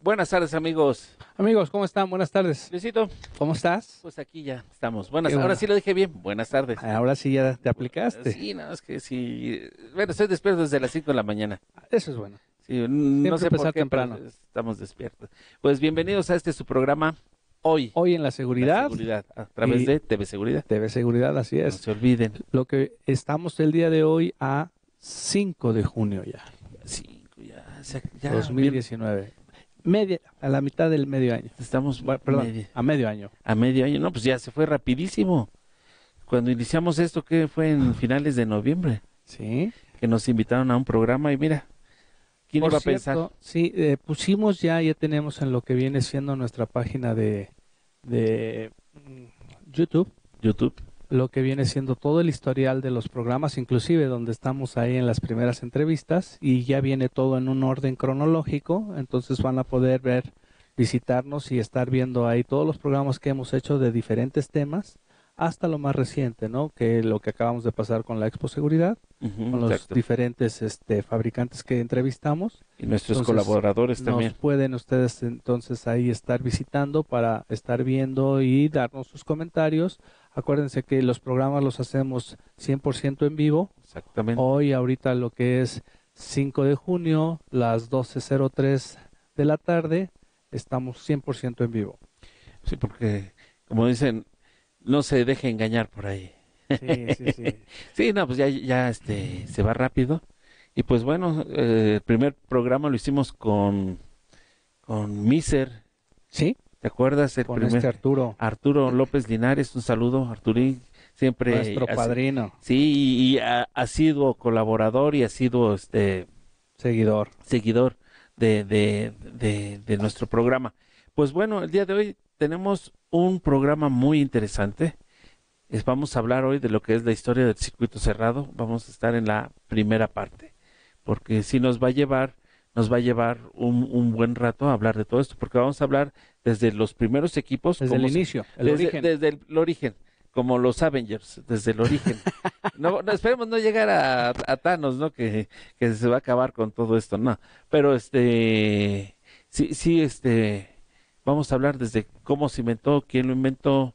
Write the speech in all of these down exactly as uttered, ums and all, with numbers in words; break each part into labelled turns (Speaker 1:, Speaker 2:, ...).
Speaker 1: Buenas tardes, amigos.
Speaker 2: Amigos, ¿cómo están? Buenas tardes.
Speaker 1: Luisito,
Speaker 2: ¿Cómo estás?
Speaker 1: pues aquí ya estamos. Buenas,
Speaker 2: Qué
Speaker 1: ahora
Speaker 2: bueno.
Speaker 1: sí lo dije bien. Buenas tardes.
Speaker 2: Ahora sí ya te aplicaste.
Speaker 1: Sí, no, es que sí. Bueno, estoy despierto desde las cinco de la mañana.
Speaker 2: Eso es bueno.
Speaker 1: Sí, no sé por
Speaker 2: empezar
Speaker 1: qué,
Speaker 2: temprano.
Speaker 1: pero estamos despiertos. Pues bienvenidos a este su programa Hoy.
Speaker 2: Hoy en la
Speaker 1: La
Speaker 2: seguridad,
Speaker 1: seguridad, a través
Speaker 2: y-
Speaker 1: de T V Seguridad.
Speaker 2: T V Seguridad, así
Speaker 1: No
Speaker 2: es.
Speaker 1: se olviden.
Speaker 2: Lo que estamos el día de hoy a cinco de junio ya,
Speaker 1: Cinco, ya, se- ya,
Speaker 2: dos mil diecinueve. Media, a la mitad del medio año.
Speaker 1: bien, Estamos
Speaker 2: Bueno, perdón,
Speaker 1: medio-
Speaker 2: a medio año.
Speaker 1: a medio año. No, pues ya se fue rapidísimo. Cuando iniciamos esto, que fue en finales de noviembre,
Speaker 2: Sí.
Speaker 1: que nos invitaron a un programa y mira, ¿quién
Speaker 2: Por
Speaker 1: iba a
Speaker 2: cierto,
Speaker 1: pensar?
Speaker 2: sí, eh, pusimos ya, ya tenemos en lo que viene siendo nuestra página de, de mm, YouTube,
Speaker 1: YouTube.
Speaker 2: lo que viene siendo todo el historial de los programas, inclusive donde estamos ahí en las primeras entrevistas, y ya viene todo en un orden cronológico, entonces van a poder ver, visitarnos y estar viendo ahí todos los programas que hemos hecho de diferentes temas, hasta lo más reciente, ¿no? Que lo que acabamos de pasar con la Expo Seguridad,
Speaker 1: Ujú,
Speaker 2: con los
Speaker 1: exacto.
Speaker 2: diferentes este, fabricantes que entrevistamos.
Speaker 1: Y nuestros
Speaker 2: Entonces,
Speaker 1: colaboradores
Speaker 2: Nos
Speaker 1: también.
Speaker 2: pueden ustedes entonces ahí estar visitando para estar viendo y darnos sus comentarios. Acuérdense que los programas los hacemos cien por ciento en vivo.
Speaker 1: Exactamente.
Speaker 2: Hoy, ahorita lo que es cinco de junio, las doce cero tres de la tarde, estamos cien por ciento en vivo.
Speaker 1: Sí, porque, como dicen, no se deje engañar por ahí.
Speaker 2: Sí, sí, sí.
Speaker 1: Sí, no, pues ya, ya este, se va rápido. Y pues bueno, eh, el primer programa lo hicimos con, con Miser.
Speaker 2: ¿Sí?
Speaker 1: ¿Te acuerdas? El
Speaker 2: Con
Speaker 1: primer
Speaker 2: este Arturo,
Speaker 1: Arturo López Linares, un saludo, Arturín. Siempre
Speaker 2: nuestro
Speaker 1: ha-
Speaker 2: padrino,
Speaker 1: sí, y ha, ha sido colaborador y ha sido este
Speaker 2: seguidor.
Speaker 1: seguidor de, de, de, de nuestro programa. Pues bueno, el día de hoy tenemos un programa muy interesante. Es- vamos a hablar hoy de lo que es la historia del circuito cerrado. Vamos a estar en la primera parte, porque si nos va a llevar, nos va a llevar un, un buen rato a hablar de todo esto, porque vamos a hablar desde los primeros equipos,
Speaker 2: Desde el
Speaker 1: cómo se-
Speaker 2: inicio, el
Speaker 1: desde,
Speaker 2: origen.
Speaker 1: desde el, el origen, como los Avengers, desde el origen. No, no esperemos no llegar a, a Thanos, ¿no? Que, que se va a acabar con todo esto, no. Pero este, sí, sí, este, vamos a hablar desde cómo se inventó, quién lo inventó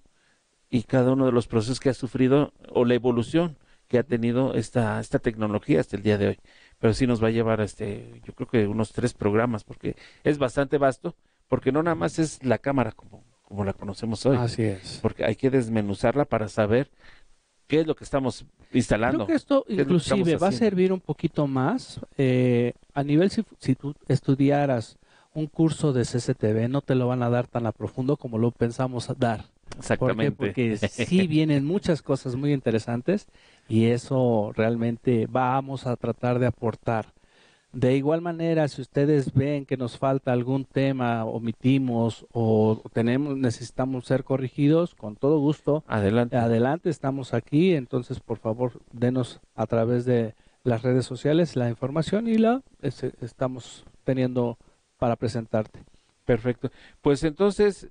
Speaker 1: y cada uno de los procesos que ha sufrido o la evolución que ha tenido esta, esta tecnología hasta el día de hoy. Pero sí nos va a llevar, este, yo creo que unos tres programas, porque es bastante vasto, porque no nada más es la cámara como, como la conocemos hoy,
Speaker 2: Así es.
Speaker 1: porque hay que desmenuzarla para saber qué es lo que estamos instalando.
Speaker 2: Creo que esto
Speaker 1: ¿Qué es lo que
Speaker 2: inclusive
Speaker 1: estamos
Speaker 2: va a
Speaker 1: haciendo?
Speaker 2: servir un poquito más eh, a nivel si, si tú estudiaras un curso de C C T V, no te lo van a dar tan a profundo como lo pensamos dar. ¿Por qué?
Speaker 1: Exactamente.
Speaker 2: Porque sí vienen muchas cosas muy interesantes y eso realmente vamos a tratar de aportar. De igual manera, si ustedes ven que nos falta algún tema, omitimos o tenemos, necesitamos ser corrigidos, con todo gusto,
Speaker 1: Adelante.
Speaker 2: adelante, estamos aquí. Entonces, por favor, denos a través de las redes sociales la información y la es- estamos teniendo para presentarte.
Speaker 1: Perfecto. Pues entonces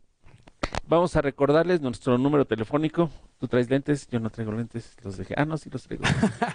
Speaker 1: vamos a recordarles nuestro número telefónico. Tú traes lentes, yo no traigo lentes, los dejé. Ah, no, sí los traigo.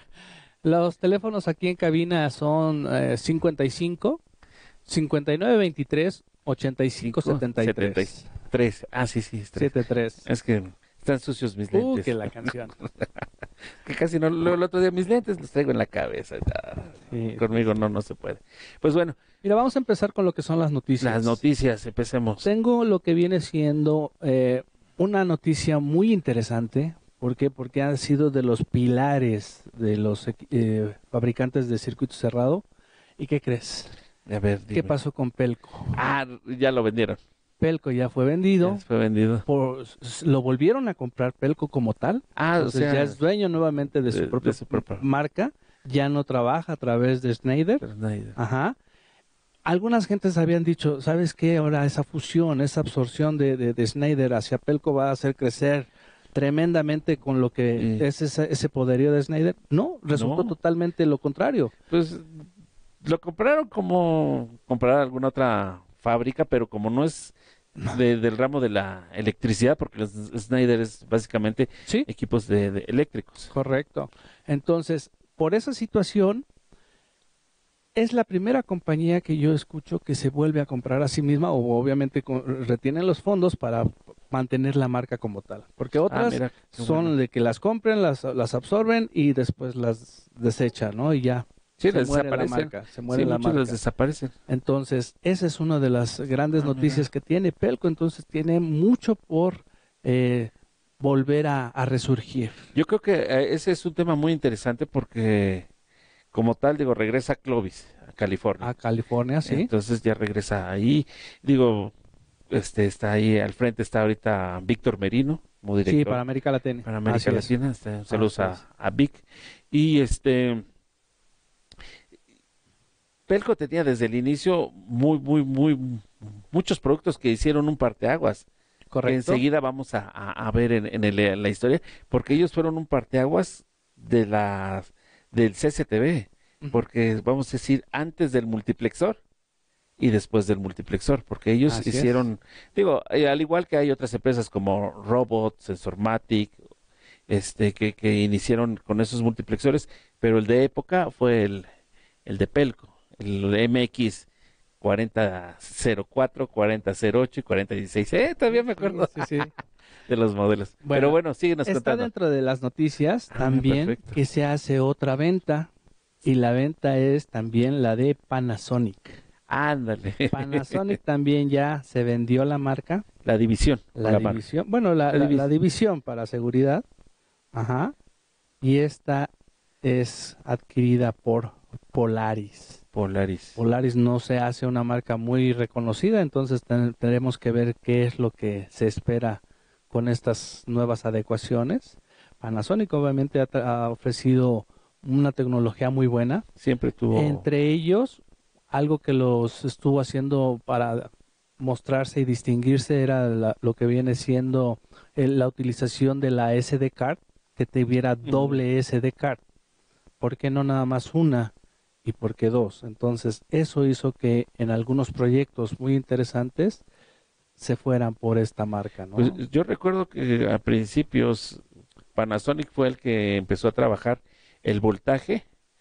Speaker 2: Los teléfonos aquí en cabina son eh, cincuenta y cinco, cincuenta y nueve veintitrés, ochenta y cinco setenta y tres.
Speaker 1: Tres. Ah, sí, sí, es tres.
Speaker 2: setenta y tres.
Speaker 1: Es que están sucios mis
Speaker 2: Uh,
Speaker 1: lentes.
Speaker 2: que la canción.
Speaker 1: Que casi no, lo- el otro día mis lentes los traigo en la cabeza. Ah,
Speaker 2: Sí.
Speaker 1: Conmigo no, no se puede. Pues bueno,
Speaker 2: Mira, vamos a empezar con lo que son las noticias.
Speaker 1: las noticias, empecemos.
Speaker 2: Tengo lo que viene siendo eh, una noticia muy interesante. ¿Por qué? Porque han sido de los pilares de los equi- eh, fabricantes de circuito cerrado. ¿Y qué crees?
Speaker 1: A ver,
Speaker 2: ¿Qué
Speaker 1: dime.
Speaker 2: pasó con Pelco?
Speaker 1: Ah, ya lo vendieron.
Speaker 2: Pelco ya fue
Speaker 1: Ya
Speaker 2: vendido.
Speaker 1: fue vendido.
Speaker 2: Por, s- lo volvieron a comprar Pelco como tal.
Speaker 1: Ah,
Speaker 2: Entonces
Speaker 1: o sea,
Speaker 2: ya es dueño nuevamente de su
Speaker 1: de-
Speaker 2: propia
Speaker 1: de su propia-
Speaker 2: marca. Ya no trabaja a través de Schneider.
Speaker 1: pero nadie-
Speaker 2: Ajá. Algunas gentes habían dicho, ¿sabes qué? Ahora esa fusión, esa absorción de, de, de Schneider hacia Pelco va a hacer crecer tremendamente con lo que
Speaker 1: Sí.
Speaker 2: es ese, ese poderío de Schneider. No, resultó
Speaker 1: No.
Speaker 2: totalmente lo contrario.
Speaker 1: Pues lo compraron como comprar alguna otra fábrica, pero como no es de- del ramo de la electricidad, porque los Schneider es básicamente
Speaker 2: Sí,
Speaker 1: equipos de, de eléctricos.
Speaker 2: correcto. Entonces, por esa situación, es la primera compañía que yo escucho que se vuelve a comprar a sí misma o obviamente con, retienen los fondos para mantener la marca como tal. Porque otras
Speaker 1: Ah, mira, qué
Speaker 2: son
Speaker 1: bueno.
Speaker 2: de que las compren, las, las absorben y después las desechan, ¿no? Y ya
Speaker 1: Sí,
Speaker 2: se
Speaker 1: les
Speaker 2: muere la
Speaker 1: desaparecen.
Speaker 2: marca, se muere
Speaker 1: Sí,
Speaker 2: la
Speaker 1: muchos les
Speaker 2: marca.
Speaker 1: desaparecen.
Speaker 2: Entonces, esa es una de las grandes
Speaker 1: Ah,
Speaker 2: noticias
Speaker 1: mira.
Speaker 2: que tiene Pelco. Entonces, tiene mucho por eh, volver a, a resurgir.
Speaker 1: Yo creo que eh, ese es un tema muy interesante porque, como tal, digo, regresa a Clovis, a California.
Speaker 2: A California, sí.
Speaker 1: Entonces ya regresa ahí. Digo, este está ahí al frente, está ahorita Víctor Merino, como
Speaker 2: Sí,
Speaker 1: director
Speaker 2: para América Latina.
Speaker 1: para América
Speaker 2: Así es.
Speaker 1: Latina. Este, saludos
Speaker 2: Así es.
Speaker 1: a, a Vic. Y este, Pelco tenía desde el inicio muy, muy, muy, muchos productos que hicieron un parteaguas, que
Speaker 2: ¿Correcto?
Speaker 1: enseguida vamos a, a- a ver en, en el- en la historia, porque ellos fueron un parteaguas de la, del C C T V,
Speaker 2: Ujú.
Speaker 1: porque vamos a decir antes del multiplexor y después del multiplexor, porque ellos
Speaker 2: Así es.
Speaker 1: hicieron, digo, eh, al igual que hay otras empresas como Robot, Sensormatic, este, que, que iniciaron con esos multiplexores, pero el de época fue el, el de Pelco, el M X cuarenta cero cuatro, cuarenta cero ocho y cuarenta dieciséis. Eh, todavía me
Speaker 2: Sí,
Speaker 1: acuerdo
Speaker 2: sí, sí.
Speaker 1: de los modelos. Pero
Speaker 2: Bueno,
Speaker 1: bueno, síguenos
Speaker 2: está
Speaker 1: contando.
Speaker 2: dentro de las noticias
Speaker 1: Ah,
Speaker 2: también
Speaker 1: perfecto.
Speaker 2: que se hace otra venta y la venta es también la de Panasonic.
Speaker 1: Ándale.
Speaker 2: Panasonic también ya se vendió la marca,
Speaker 1: La división o
Speaker 2: la
Speaker 1: la marca.
Speaker 2: división, bueno, la,
Speaker 1: La
Speaker 2: la, la
Speaker 1: división.
Speaker 2: división para seguridad, ajá, y esta es adquirida por Polaris.
Speaker 1: Polaris.
Speaker 2: Polaris no se hace una marca muy reconocida, entonces ten- tenemos que ver qué es lo que se espera con estas nuevas adecuaciones. Panasonic obviamente ha, tra- ha ofrecido una tecnología muy buena.
Speaker 1: Siempre tuvo.
Speaker 2: Entre ellos, algo que los estuvo haciendo para mostrarse y distinguirse era la- lo que viene siendo eh, la utilización de la S D card, que tuviera
Speaker 1: Ujú.
Speaker 2: doble S D card. ¿Por qué no nada más una y por qué dos? Entonces, eso hizo que en algunos proyectos muy interesantes se fueran por esta marca,
Speaker 1: Pues
Speaker 2: ¿no?
Speaker 1: yo recuerdo que a principios Panasonic fue el que empezó a trabajar el voltaje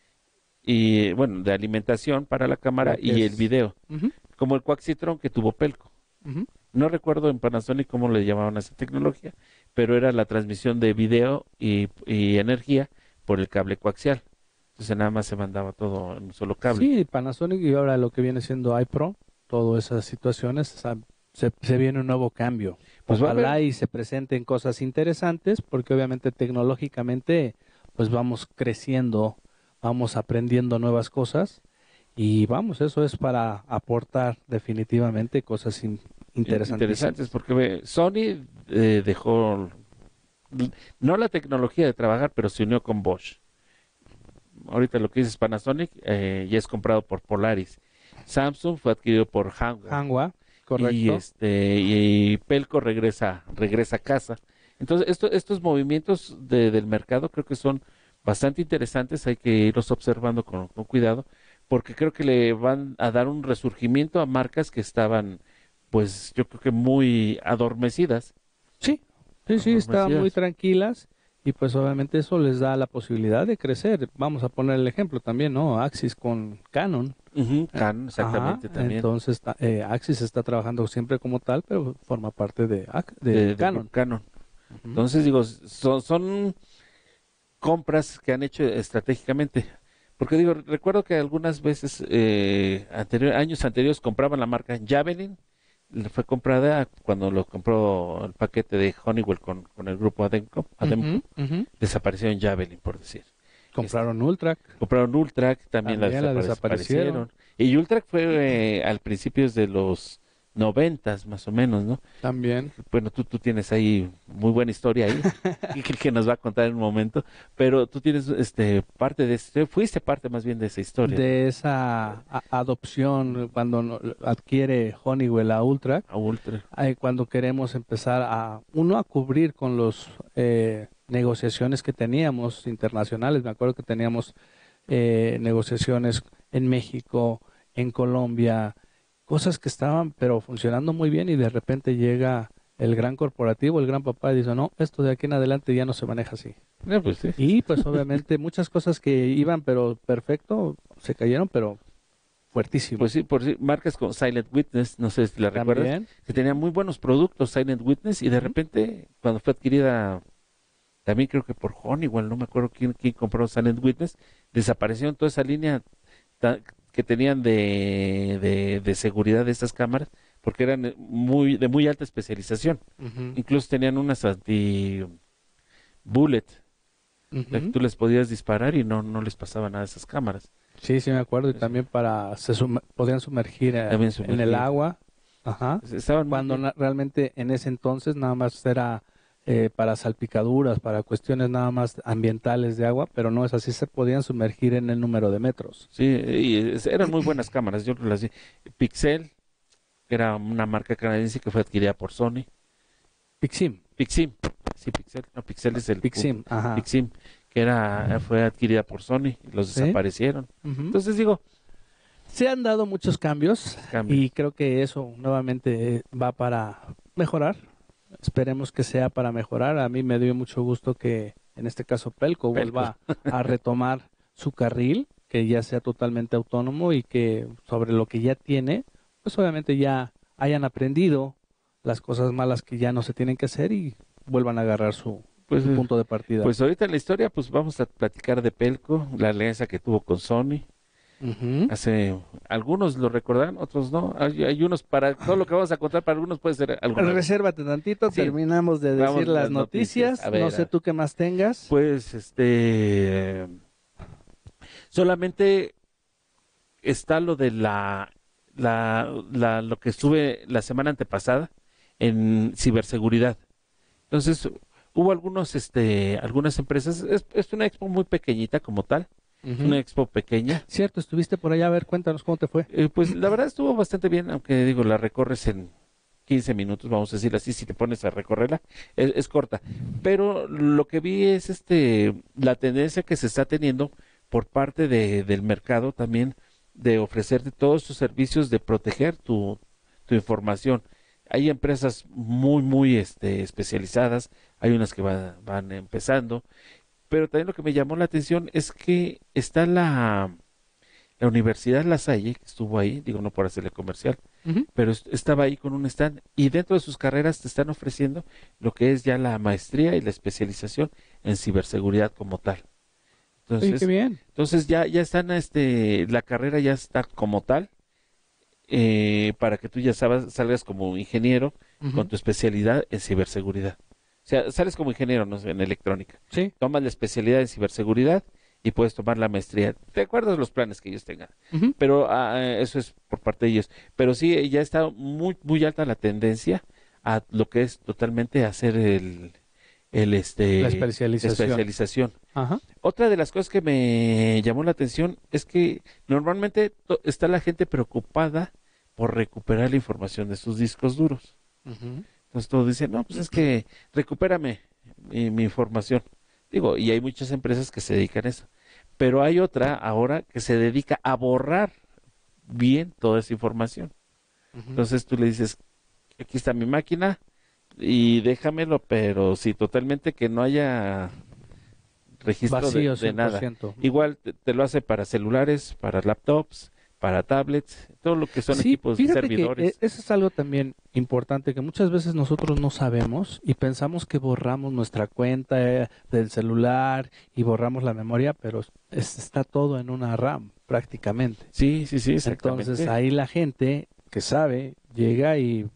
Speaker 1: y bueno, de alimentación para la cámara
Speaker 2: Lo que
Speaker 1: y el
Speaker 2: es.
Speaker 1: video,
Speaker 2: Ujú,
Speaker 1: como el Coaxitron que tuvo Pelco.
Speaker 2: ujú.
Speaker 1: No recuerdo en Panasonic cómo le llamaban a esa tecnología, pero era la transmisión de video y, y energía por el cable coaxial. Entonces nada más se mandaba todo en un solo cable.
Speaker 2: Sí, Panasonic y ahora lo que viene siendo iPro, todas esas situaciones, o sea, se, se viene un nuevo cambio.
Speaker 1: Pues va a haber,
Speaker 2: Ojalá y se presenten cosas interesantes, porque obviamente tecnológicamente, pues vamos creciendo, vamos aprendiendo nuevas cosas y vamos, eso es para aportar definitivamente cosas in-
Speaker 1: in- interesantes
Speaker 2: interesantísimas.
Speaker 1: porque ve, Sony eh, dejó no la tecnología de trabajar, pero se unió con Bosch. Ahorita lo que dices Panasonic eh, ya es comprado por Polaris. Samsung fue adquirido por Hanwha
Speaker 2: Hanwha,
Speaker 1: y
Speaker 2: correcto.
Speaker 1: este y Pelco regresa regresa a casa. Entonces esto- estos movimientos de- del mercado creo que son bastante interesantes. Hay que irlos observando con, con cuidado porque creo que le van a dar un resurgimiento a marcas que estaban, pues yo creo que muy adormecidas,
Speaker 2: Sí, sí, sí, estaban muy
Speaker 1: adormecidas.
Speaker 2: tranquilas y pues obviamente eso les da la posibilidad de crecer. Vamos a poner el ejemplo también, ¿no? Axis con Canon.
Speaker 1: Ujú,
Speaker 2: Eh,
Speaker 1: Canon,
Speaker 2: Ajá,
Speaker 1: exactamente también,
Speaker 2: entonces ta- eh, Axis está trabajando siempre como tal, pero forma parte de, Ac- de
Speaker 1: de- del grupo
Speaker 2: Canon.
Speaker 1: Canon.
Speaker 2: Ujú,
Speaker 1: Entonces digo, son, son compras que han hecho estratégicamente. Porque digo, recuerdo que algunas veces, eh, anterior, años anteriores, compraban la marca Javelin, le fue comprada cuando lo compró el paquete de Honeywell con, con el grupo Ademco,
Speaker 2: ujú,
Speaker 1: Ademco,
Speaker 2: ujú.
Speaker 1: desapareció en Javelin, por decir. Este,
Speaker 2: Compraron Ultrac,
Speaker 1: compraron Ultrac, también la
Speaker 2: también la desaparecieron,
Speaker 1: desaparecieron. Y Ultrac fue eh, al principios de los noventas, más o menos, ¿no?
Speaker 2: también.
Speaker 1: Bueno, tú, tú tienes ahí muy buena historia ahí, que, que nos va a contar en un momento, pero tú tienes este parte de este, fuiste parte más bien de esa historia, ¿no?
Speaker 2: De esa a- adopción cuando no- adquiere Honeywell a Ultrac,
Speaker 1: A Ultra.
Speaker 2: eh, cuando queremos empezar a, uno, a cubrir con los eh, negociaciones que teníamos internacionales. Me acuerdo que teníamos eh, negociaciones en México, en Colombia, cosas que estaban pero funcionando muy bien y de repente llega el gran corporativo, el gran papá y dice, no, esto de aquí en adelante ya no se maneja así.
Speaker 1: No, pues sí.
Speaker 2: Y pues obviamente muchas cosas que iban pero perfecto se cayeron, pero fuertísimo.
Speaker 1: Pues sí, por sí, marcas como Silent Witness, no sé si la recuerdas,
Speaker 2: También.
Speaker 1: que tenía muy buenos productos Silent Witness y de
Speaker 2: Ujú.
Speaker 1: repente cuando fue adquirida también creo que por Honeywell, no me acuerdo quién, quién compró Silent Witness, desaparecieron toda esa línea ta- que tenían de, de, de seguridad de estas cámaras porque eran eh, muy de muy alta especialización.
Speaker 2: Ujú.
Speaker 1: Incluso tenían unas anti bullet, o sea, que
Speaker 2: Ujú.
Speaker 1: tú les podías disparar y no no les pasaba nada a esas cámaras.
Speaker 2: Sí, sí me acuerdo. Y
Speaker 1: Eso,
Speaker 2: también para se sum- podían sumergir eh,
Speaker 1: también
Speaker 2: en el
Speaker 1: sumergir.
Speaker 2: agua. Ajá.
Speaker 1: Pues, estaban muy
Speaker 2: Cuando
Speaker 1: bien.
Speaker 2: na- realmente en ese entonces nada más era eh, para salpicaduras, para cuestiones nada más ambientales de agua, pero no es así, se podían sumergir en el número de metros.
Speaker 1: Sí, y es- eran muy buenas cámaras, yo las vi. Pixel, que era una marca canadiense que fue adquirida por Sony.
Speaker 2: Pixim,
Speaker 1: Pixim, sí, Pixel, no, Pixel es el punto.
Speaker 2: Pixim, ajá.
Speaker 1: Pixim, que era, fue adquirida por Sony y los
Speaker 2: Sí.
Speaker 1: desaparecieron.
Speaker 2: Ujú.
Speaker 1: Entonces digo,
Speaker 2: Se han dado muchos cambios
Speaker 1: cambios.
Speaker 2: y creo que eso nuevamente eh, va para mejorar. Esperemos que sea para mejorar. A mí me dio mucho gusto que en este caso Pelco
Speaker 1: Pelcos.
Speaker 2: vuelva a retomar su carril, que ya sea totalmente autónomo y que sobre lo que ya tiene, pues obviamente ya hayan aprendido las cosas malas que ya no se tienen que hacer y vuelvan a agarrar su,
Speaker 1: Pues,
Speaker 2: su
Speaker 1: eh,
Speaker 2: punto de partida.
Speaker 1: pues ahorita en la historia, pues vamos a platicar de Pelco, la alianza que tuvo con Sony.
Speaker 2: Ujú.
Speaker 1: Hace, algunos lo recordarán, otros no. Hay, hay unos para, todo lo que vamos a contar para algunos puede ser algo nuevo.
Speaker 2: Resérvate tantito,
Speaker 1: Sí,
Speaker 2: terminamos de
Speaker 1: vamos
Speaker 2: decir
Speaker 1: a
Speaker 2: las
Speaker 1: las noticias.
Speaker 2: noticias.
Speaker 1: A
Speaker 2: No
Speaker 1: ver, a
Speaker 2: sé
Speaker 1: ver.
Speaker 2: tú qué más tengas.
Speaker 1: Pues, este, solamente está lo de la, la, la, lo que estuve la semana antepasada en ciberseguridad. Entonces, hubo algunos, este, algunas empresas, es, es una expo muy pequeñita como tal, es
Speaker 2: Ujú.
Speaker 1: una expo pequeña.
Speaker 2: Cierto, estuviste por allá, a ver, cuéntanos cómo te fue.
Speaker 1: Eh, pues la verdad estuvo bastante bien, aunque digo, la recorres en quince minutos, vamos a decir así, si te pones a recorrerla, es, es corta. Pero lo que vi es este la tendencia que se está teniendo por parte de, del mercado también de ofrecerte todos sus servicios de proteger tu, tu información. Hay empresas muy, muy este, especializadas, hay unas que van, van empezando, pero también lo que me llamó la atención es que está la, la Universidad La Salle, que estuvo ahí, digo no por hacerle comercial,
Speaker 2: Ujú.
Speaker 1: pero est- estaba ahí con un stand y dentro de sus carreras te están ofreciendo lo que es ya la maestría y la especialización en ciberseguridad como tal.
Speaker 2: Oye, qué
Speaker 1: Entonces,
Speaker 2: bien.
Speaker 1: entonces ya ya están este la carrera ya está como tal eh, para que tú ya sabas, salgas como ingeniero con
Speaker 2: Ujú.
Speaker 1: tu especialidad en ciberseguridad. O sea, sales como ingeniero, no sé, en electrónica.
Speaker 2: Sí.
Speaker 1: Tomas la especialidad en ciberseguridad y puedes tomar la maestría. ¿Te acuerdas los planes que ellos tengan?
Speaker 2: Ujú.
Speaker 1: Pero ah, eh, eso es por parte de ellos. Pero sí, ya está muy, muy alta la tendencia a lo que es totalmente hacer el, el
Speaker 2: La
Speaker 1: este,
Speaker 2: especialización.
Speaker 1: especialización.
Speaker 2: Ajá.
Speaker 1: Otra de las cosas que me llamó la atención es que normalmente to- está la gente preocupada por recuperar la información de sus discos duros.
Speaker 2: Ujú.
Speaker 1: Entonces todos dicen, no, pues es que recupérame mi, mi información. Digo, y hay muchas empresas que se dedican a eso. Pero hay otra ahora que se dedica a borrar bien toda esa información.
Speaker 2: Ujú.
Speaker 1: Entonces tú le dices, aquí está mi máquina y déjamelo, pero sí, totalmente que no haya registro de,
Speaker 2: Vacío
Speaker 1: de
Speaker 2: cien por
Speaker 1: nada.
Speaker 2: ciento. Ujú.
Speaker 1: Igual te, te lo hace para celulares, para laptops, para tablets, todo lo que son
Speaker 2: Sí,
Speaker 1: equipos,
Speaker 2: fíjate que eh,
Speaker 1: servidores.
Speaker 2: eso es algo también importante que muchas veces nosotros no sabemos y pensamos que borramos nuestra cuenta eh, del celular y borramos la memoria, pero es- está todo en una RAM prácticamente.
Speaker 1: Sí, sí, sí,
Speaker 2: Entonces
Speaker 1: exactamente.
Speaker 2: ahí la gente que sabe llega y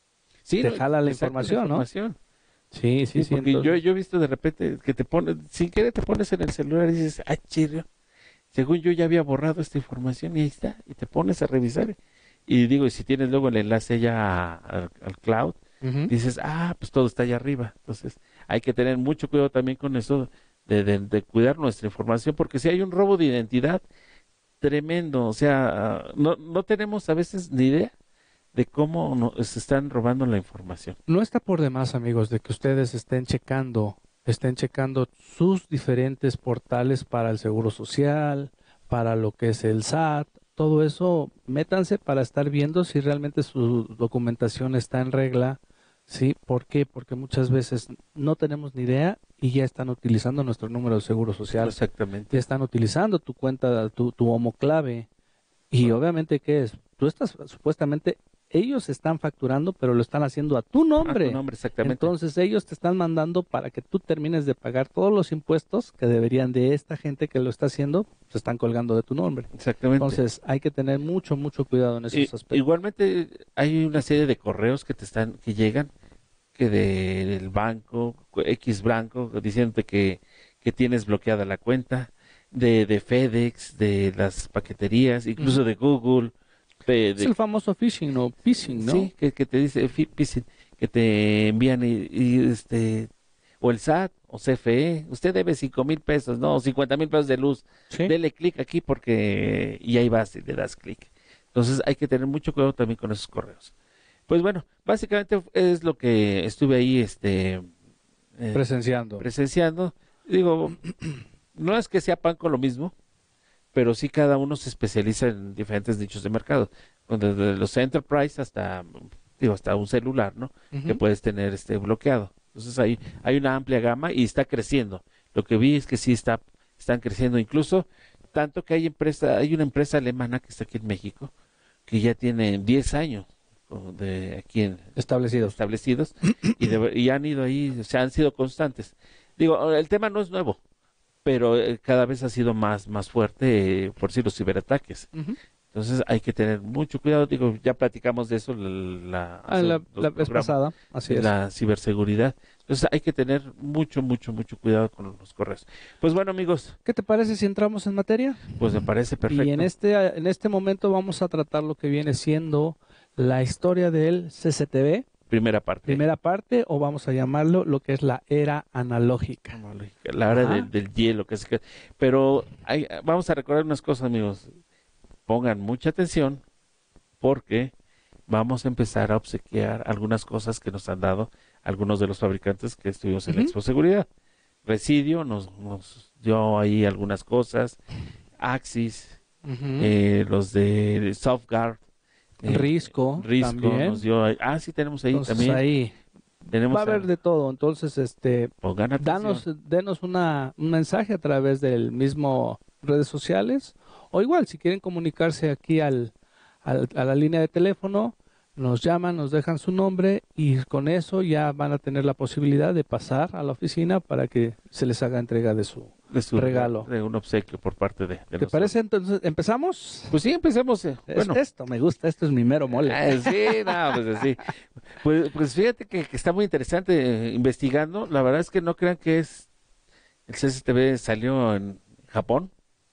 Speaker 1: Sí,
Speaker 2: te
Speaker 1: no,
Speaker 2: jala la
Speaker 1: te saca la
Speaker 2: información, ¿no?
Speaker 1: información.
Speaker 2: Sí, sí,
Speaker 1: Sí,
Speaker 2: sí,
Speaker 1: porque yo,
Speaker 2: entonces.
Speaker 1: yo he visto de repente que te pones, sin querer te pones en el celular y dices, ah, chirrio, según yo ya había borrado esta información y ahí está, y te pones a revisar. Y digo, y si tienes luego el enlace ya a- a- al cloud,
Speaker 2: Ujú.
Speaker 1: dices, ah, pues todo está allá arriba. Entonces, hay que tener mucho cuidado también con eso de, de, de cuidar nuestra información, porque si hay un robo de identidad tremendo, o sea, ah, no, no tenemos a veces ni idea de cómo nos se están robando la información.
Speaker 2: No está por demás, amigos, de que ustedes estén checando, estén checando sus diferentes portales para el Seguro Social, para lo que es el S A T, todo eso, métanse para estar viendo si realmente su documentación está en regla. ¿Sí? ¿Por qué? Porque muchas veces no tenemos ni idea y ya están utilizando nuestro número de Seguro Social, ya
Speaker 1: Exactamente.
Speaker 2: están utilizando tu cuenta, tu, tu homoclave. Y obviamente, ¿qué es? Tú estás, supuestamente, ellos están facturando, pero lo están haciendo a tu nombre.
Speaker 1: A tu nombre, exactamente.
Speaker 2: Entonces, ellos te están mandando para que tú termines de pagar todos los impuestos que deberían de esta gente que lo está haciendo, se están colgando de tu nombre.
Speaker 1: Exactamente.
Speaker 2: Entonces, hay que tener mucho, mucho cuidado en esos
Speaker 1: Y,
Speaker 2: aspectos.
Speaker 1: igualmente, hay una serie de correos que te están, que llegan, que del banco, X banco, diciéndote que, que tienes bloqueada la cuenta, de, de FedEx, de las paqueterías, incluso
Speaker 2: Ujú.
Speaker 1: de Google, de,
Speaker 2: Es
Speaker 1: de-
Speaker 2: el famoso phishing o phishing, ¿no?
Speaker 1: sí, que, que te dice, fi- phishing, que te envían y, y, este, o el S A T, o C F E, usted debe cinco mil pesos, no, cincuenta mil pesos de luz,
Speaker 2: Sí.
Speaker 1: dele clic aquí porque, y ahí vas y le das clic. Entonces hay que tener mucho cuidado también con esos correos. Pues bueno, básicamente es lo que estuve ahí, este, eh,
Speaker 2: Presenciando.
Speaker 1: presenciando. Digo, no es que sea pan con lo mismo, pero sí cada uno se especializa en diferentes nichos de mercado, desde los enterprise hasta, digo, hasta un celular, ¿no? Que
Speaker 2: Ujú.
Speaker 1: puedes tener este bloqueado. Entonces hay, hay una amplia gama y está creciendo. Lo que vi es que sí está, están creciendo, incluso tanto que hay empresa, hay una empresa alemana que está aquí en México, que ya tiene diez años o, de aquí en,
Speaker 2: Establecidos.
Speaker 1: establecidos y, de- y han ido ahí, o sea, han sido constantes. Digo, el tema no es nuevo, pero eh, cada vez ha sido más, más fuerte, eh, por si los ciberataques.
Speaker 2: Ujú.
Speaker 1: Entonces hay que tener mucho cuidado. Digo, ya platicamos de eso la, la-
Speaker 2: Ah,
Speaker 1: hace
Speaker 2: la,
Speaker 1: dos
Speaker 2: la vez
Speaker 1: programas,
Speaker 2: pasada, así
Speaker 1: de
Speaker 2: es.
Speaker 1: la ciberseguridad. Entonces hay que tener mucho, mucho, mucho cuidado con los correos. Pues bueno, amigos,
Speaker 2: ¿Qué te parece si entramos en materia?
Speaker 1: pues me parece perfecto.
Speaker 2: Y en este, en este momento vamos a tratar lo que viene siendo la historia del C C T V,
Speaker 1: Primera parte.
Speaker 2: primera parte, o vamos a llamarlo lo que es la era analógica.
Speaker 1: Analógica, la hora
Speaker 2: Ajá.
Speaker 1: del, del hielo. Que es que, pero hay, vamos a recordar unas cosas, amigos. Pongan mucha atención porque vamos a empezar a obsequiar algunas cosas que nos han dado algunos de los fabricantes que estuvimos en la
Speaker 2: Ujú.
Speaker 1: Expo Seguridad. Residio nos, nos dio ahí algunas cosas, Axis,
Speaker 2: Ujú.
Speaker 1: eh, los de Softguard, eh,
Speaker 2: Risco
Speaker 1: Risco
Speaker 2: también.
Speaker 1: nos dio ahí. Ah, sí, tenemos ahí
Speaker 2: Entonces
Speaker 1: también.
Speaker 2: ahí
Speaker 1: Tenemos
Speaker 2: va a haber
Speaker 1: a-
Speaker 2: de todo. Entonces, este,
Speaker 1: pongan atención.
Speaker 2: danos, denos una, un mensaje a través del mismo redes sociales, o igual si quieren comunicarse aquí al, al- a la línea de teléfono, nos llaman, nos dejan su nombre y con eso ya van a tener la posibilidad de pasar a la oficina para que se les haga entrega de su
Speaker 1: de su
Speaker 2: regalo.
Speaker 1: de un obsequio por parte de, de
Speaker 2: ¿Te
Speaker 1: nosotros.
Speaker 2: parece? Entonces, ¿empezamos?
Speaker 1: Pues sí, empecemos. eh,
Speaker 2: Es-
Speaker 1: Bueno,
Speaker 2: Esto me gusta, esto es mi mero mole.
Speaker 1: ah, sí, no, pues así. Pues, pues fíjate que, que está muy interesante, eh, investigando. La verdad es que no crean que es el C C T V salió en Japón.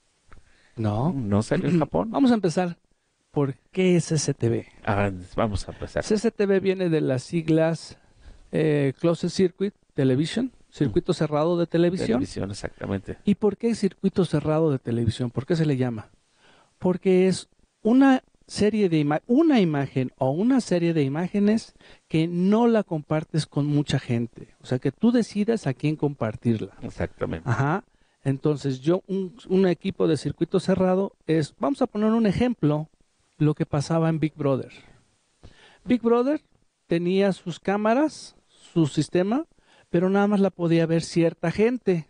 Speaker 2: No.
Speaker 1: No salió en Japón.
Speaker 2: Vamos a empezar. ¿Por qué es C C T V?
Speaker 1: Ah, vamos a empezar.
Speaker 2: C C T V viene de las siglas eh, Closed Circuit Television, circuito cerrado de televisión.
Speaker 1: Televisión, exactamente.
Speaker 2: ¿Y por qué circuito cerrado de televisión? ¿Por qué se le llama? Porque es una serie de ima- una imagen o una serie de imágenes que no la compartes con mucha gente. O sea, que tú decidas a quién compartirla.
Speaker 1: Exactamente.
Speaker 2: Ajá. Entonces, yo, un, un equipo de circuito cerrado es, vamos a poner un ejemplo, lo que pasaba en Big Brother. Big Brother tenía sus cámaras, su sistema, pero nada más la podía ver cierta gente.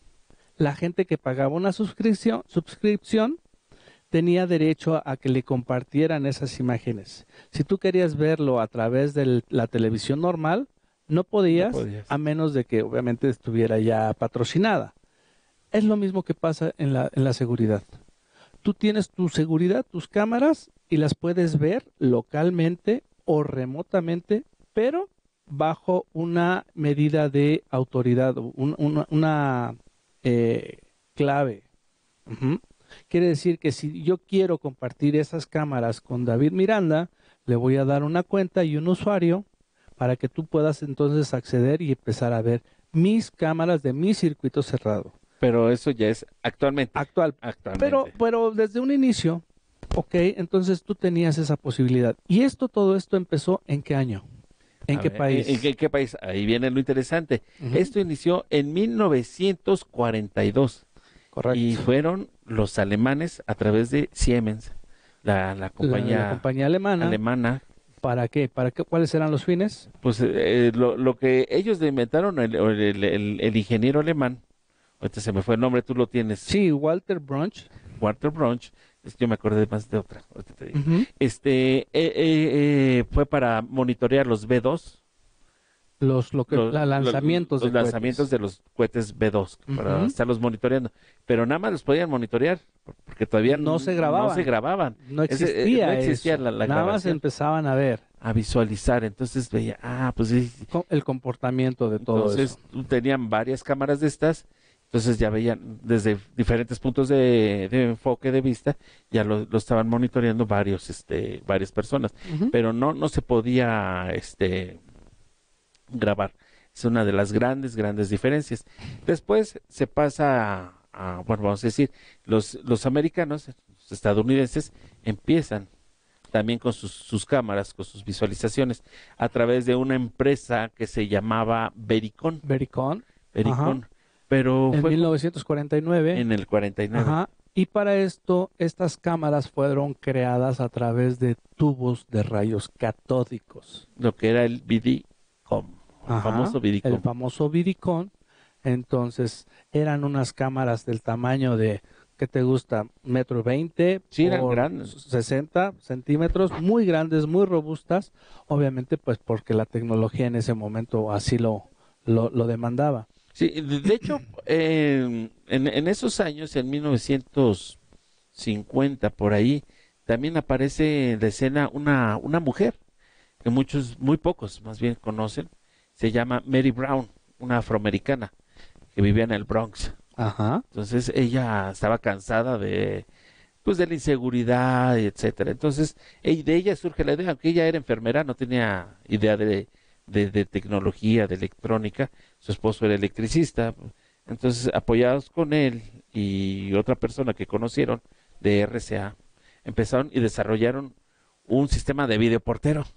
Speaker 2: La gente que pagaba una suscripción, suscripción tenía derecho a, a que le compartieran esas imágenes. Si tú querías verlo a través de la televisión normal, no podías,
Speaker 1: No podías.
Speaker 2: a menos de que obviamente estuviera ya patrocinada. Es lo mismo que pasa en la, en la seguridad. Tú tienes tu seguridad, tus cámaras, y las puedes ver localmente o remotamente, pero bajo una medida de autoridad, un- una, una, eh, clave. Ujú. Quiere decir que si yo quiero compartir esas cámaras con David Miranda, le voy a dar una cuenta y un usuario para que tú puedas entonces acceder y empezar a ver mis cámaras de mi circuito cerrado.
Speaker 1: Pero eso ya es actualmente.
Speaker 2: Actual.
Speaker 1: Actualmente.
Speaker 2: Pero, pero desde un inicio, ok, entonces tú tenías esa posibilidad. ¿Y esto, todo esto empezó en qué año? ¿En
Speaker 1: A
Speaker 2: qué
Speaker 1: ver,
Speaker 2: país?
Speaker 1: ¿En, en qué, qué país? Ahí viene lo interesante.
Speaker 2: Ujú.
Speaker 1: Esto inició en mil novecientos cuarenta y dos.
Speaker 2: Correcto.
Speaker 1: Y fueron los alemanes a través de Siemens, la, la
Speaker 2: La-
Speaker 1: compañía
Speaker 2: la, compañía alemana.
Speaker 1: alemana.
Speaker 2: ¿Para qué? ¿Para qué? ¿Cuáles eran los fines?
Speaker 1: Pues eh, lo, lo que ellos inventaron, el, el, el- el ingeniero alemán, ahorita se me fue el nombre, tú lo tienes,
Speaker 2: Sí, Walter Brunch.
Speaker 1: Walter Brunch, yo me acordé más de otra, ahorita te digo.
Speaker 2: Ujú.
Speaker 1: Este, eh, eh, eh, fue para monitorear los B dos,
Speaker 2: Los, lo que,
Speaker 1: los,
Speaker 2: la-
Speaker 1: los-
Speaker 2: lanzamientos
Speaker 1: los
Speaker 2: de
Speaker 1: lanzamientos
Speaker 2: cohetes.
Speaker 1: de los cohetes B dos, para
Speaker 2: Ujú.
Speaker 1: estarlos monitoreando. Pero nada más los podían monitorear, por- porque todavía
Speaker 2: No se
Speaker 1: n- no se
Speaker 2: grababan,
Speaker 1: grababan.
Speaker 2: no
Speaker 1: Ese, eh, no
Speaker 2: existía
Speaker 1: existía
Speaker 2: eso.
Speaker 1: la, la
Speaker 2: Nada más
Speaker 1: grabación
Speaker 2: empezaban a ver
Speaker 1: a visualizar. Entonces veía, ah, pues sí.
Speaker 2: co- el comportamiento de todo
Speaker 1: Entonces
Speaker 2: eso.
Speaker 1: tenían varias cámaras de estas, entonces ya veían desde diferentes puntos de, de enfoque de vista, ya lo, lo estaban monitoreando varios, este, varias personas,
Speaker 2: Ujú.
Speaker 1: pero no, no se podía, este, grabar. Es una de las grandes, grandes diferencias. Después se pasa a, a, bueno, vamos a decir, los, los americanos, los estadounidenses, empiezan también con sus, sus cámaras, con sus visualizaciones, a través de una empresa que se llamaba Vericon.
Speaker 2: Vericon,
Speaker 1: Vericon, pero
Speaker 2: en
Speaker 1: fue
Speaker 2: mil
Speaker 1: como
Speaker 2: novecientos cuarenta y nueve.
Speaker 1: en el cuarenta y nueve.
Speaker 2: Ajá. Y para esto, estas cámaras fueron creadas a través de tubos de rayos catódicos.
Speaker 1: Lo que era el Vidicom, el
Speaker 2: Ajá,
Speaker 1: famoso
Speaker 2: el
Speaker 1: Vidicom.
Speaker 2: famoso Vidicon. Entonces, eran unas cámaras del tamaño de, ¿qué te gusta? Metro veinte
Speaker 1: Sí, eran
Speaker 2: por
Speaker 1: grandes.
Speaker 2: sesenta centímetros, muy grandes, muy robustas. Obviamente, pues porque la tecnología en ese momento así lo, lo, lo demandaba.
Speaker 1: Sí, de, de hecho, en, en, en esos años, en mil novecientos cincuenta, por ahí, también aparece en la escena una, una mujer que muchos, muy pocos más bien conocen. Se llama Mary Brown, una afroamericana que vivía en el Bronx.
Speaker 2: Ajá.
Speaker 1: Entonces ella estaba cansada de, pues, de la inseguridad, etcétera. Entonces, ey- de ella surge la idea, aunque ella era enfermera, no tenía idea de, de, de tecnología, de electrónica. Su esposo era electricista. Entonces, apoyados con él y otra persona que conocieron de R C A, empezaron y desarrollaron un sistema de videoportero.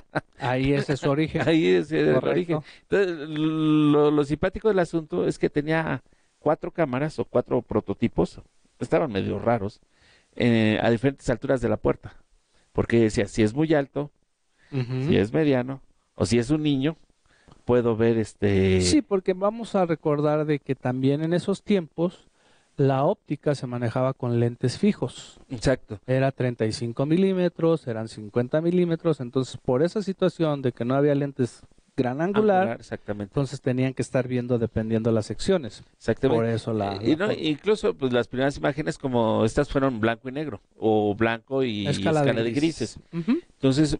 Speaker 2: Ahí ese es su origen.
Speaker 1: Ahí es el origen.
Speaker 2: Correcto.
Speaker 1: Entonces, lo, lo simpático del asunto es que tenía cuatro cámaras o cuatro prototipos, estaban medio raros, eh, a diferentes alturas de la puerta, porque decía, si es muy alto,
Speaker 2: Ujú.
Speaker 1: si es mediano, o si es un niño, puedo ver este...
Speaker 2: Sí, porque vamos a recordar de que también en esos tiempos la óptica se manejaba con lentes fijos.
Speaker 1: Exacto,
Speaker 2: Era treinta y cinco milímetros, eran cincuenta milímetros, entonces por esa situación de que no había lentes gran angular,
Speaker 1: angular, exactamente.
Speaker 2: entonces tenían que estar viendo dependiendo las secciones.
Speaker 1: Exactamente.
Speaker 2: Por eso la,
Speaker 1: Eh, y
Speaker 2: la
Speaker 1: no,
Speaker 2: foto.
Speaker 1: incluso pues las primeras imágenes como estas fueron blanco y negro, o blanco y
Speaker 2: Escala,
Speaker 1: escala,
Speaker 2: de,
Speaker 1: de grises.
Speaker 2: Ujú.
Speaker 1: Entonces,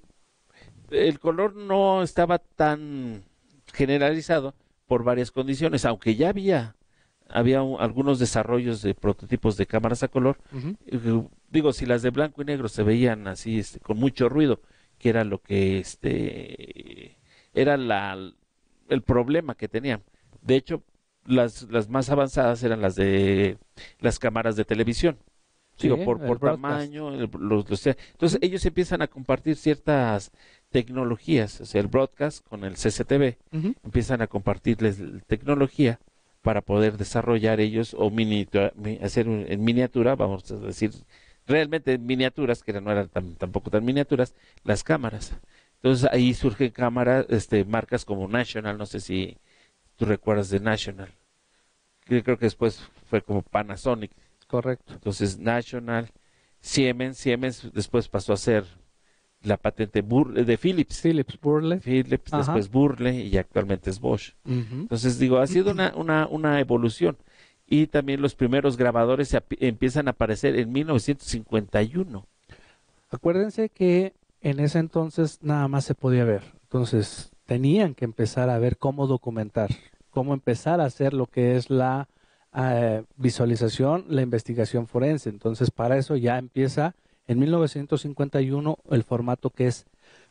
Speaker 1: el color no estaba tan generalizado por varias condiciones, aunque ya había, había un- algunos desarrollos de prototipos de cámaras a color.
Speaker 2: Ujú.
Speaker 1: Eh, digo, si las de blanco y negro se veían así, este, con mucho ruido, que era lo que, este, era la, el problema que tenían. De hecho, las, las más avanzadas eran las de las cámaras de televisión.
Speaker 2: Sí,
Speaker 1: Digo, por,
Speaker 2: el
Speaker 1: por
Speaker 2: broadcast.
Speaker 1: tamaño, el- los, los- entonces
Speaker 2: Ujú.
Speaker 1: ellos empiezan a compartir ciertas tecnologías, o sea, el broadcast con el C C T V,
Speaker 2: Ujú.
Speaker 1: empiezan a compartirles l- tecnología para poder desarrollar ellos o miniatura- mi- hacer un- en miniatura, vamos a decir, realmente en miniaturas, que no eran tan- tampoco tan miniaturas, las cámaras. Entonces ahí surgen cámaras, este, marcas como National, no sé si tú recuerdas de National, que creo que después fue como Panasonic.
Speaker 2: Correcto.
Speaker 1: Entonces, National, Siemens, Siemens después pasó a ser la patente Bur- de Philips.
Speaker 2: Philips Burle.
Speaker 1: Philips,
Speaker 2: Ajá.
Speaker 1: después Burle y actualmente es Bosch.
Speaker 2: Ujú.
Speaker 1: Entonces, digo, ha sido una, una, una evolución. Y también los primeros grabadores se ap- empiezan a aparecer en mil novecientos cincuenta y uno.
Speaker 2: Acuérdense que en ese entonces nada más se podía ver. Entonces tenían que empezar a ver cómo documentar, cómo empezar a hacer lo que es la eh, visualización, la investigación forense. Entonces para eso ya empieza en mil novecientos cincuenta y uno el formato que es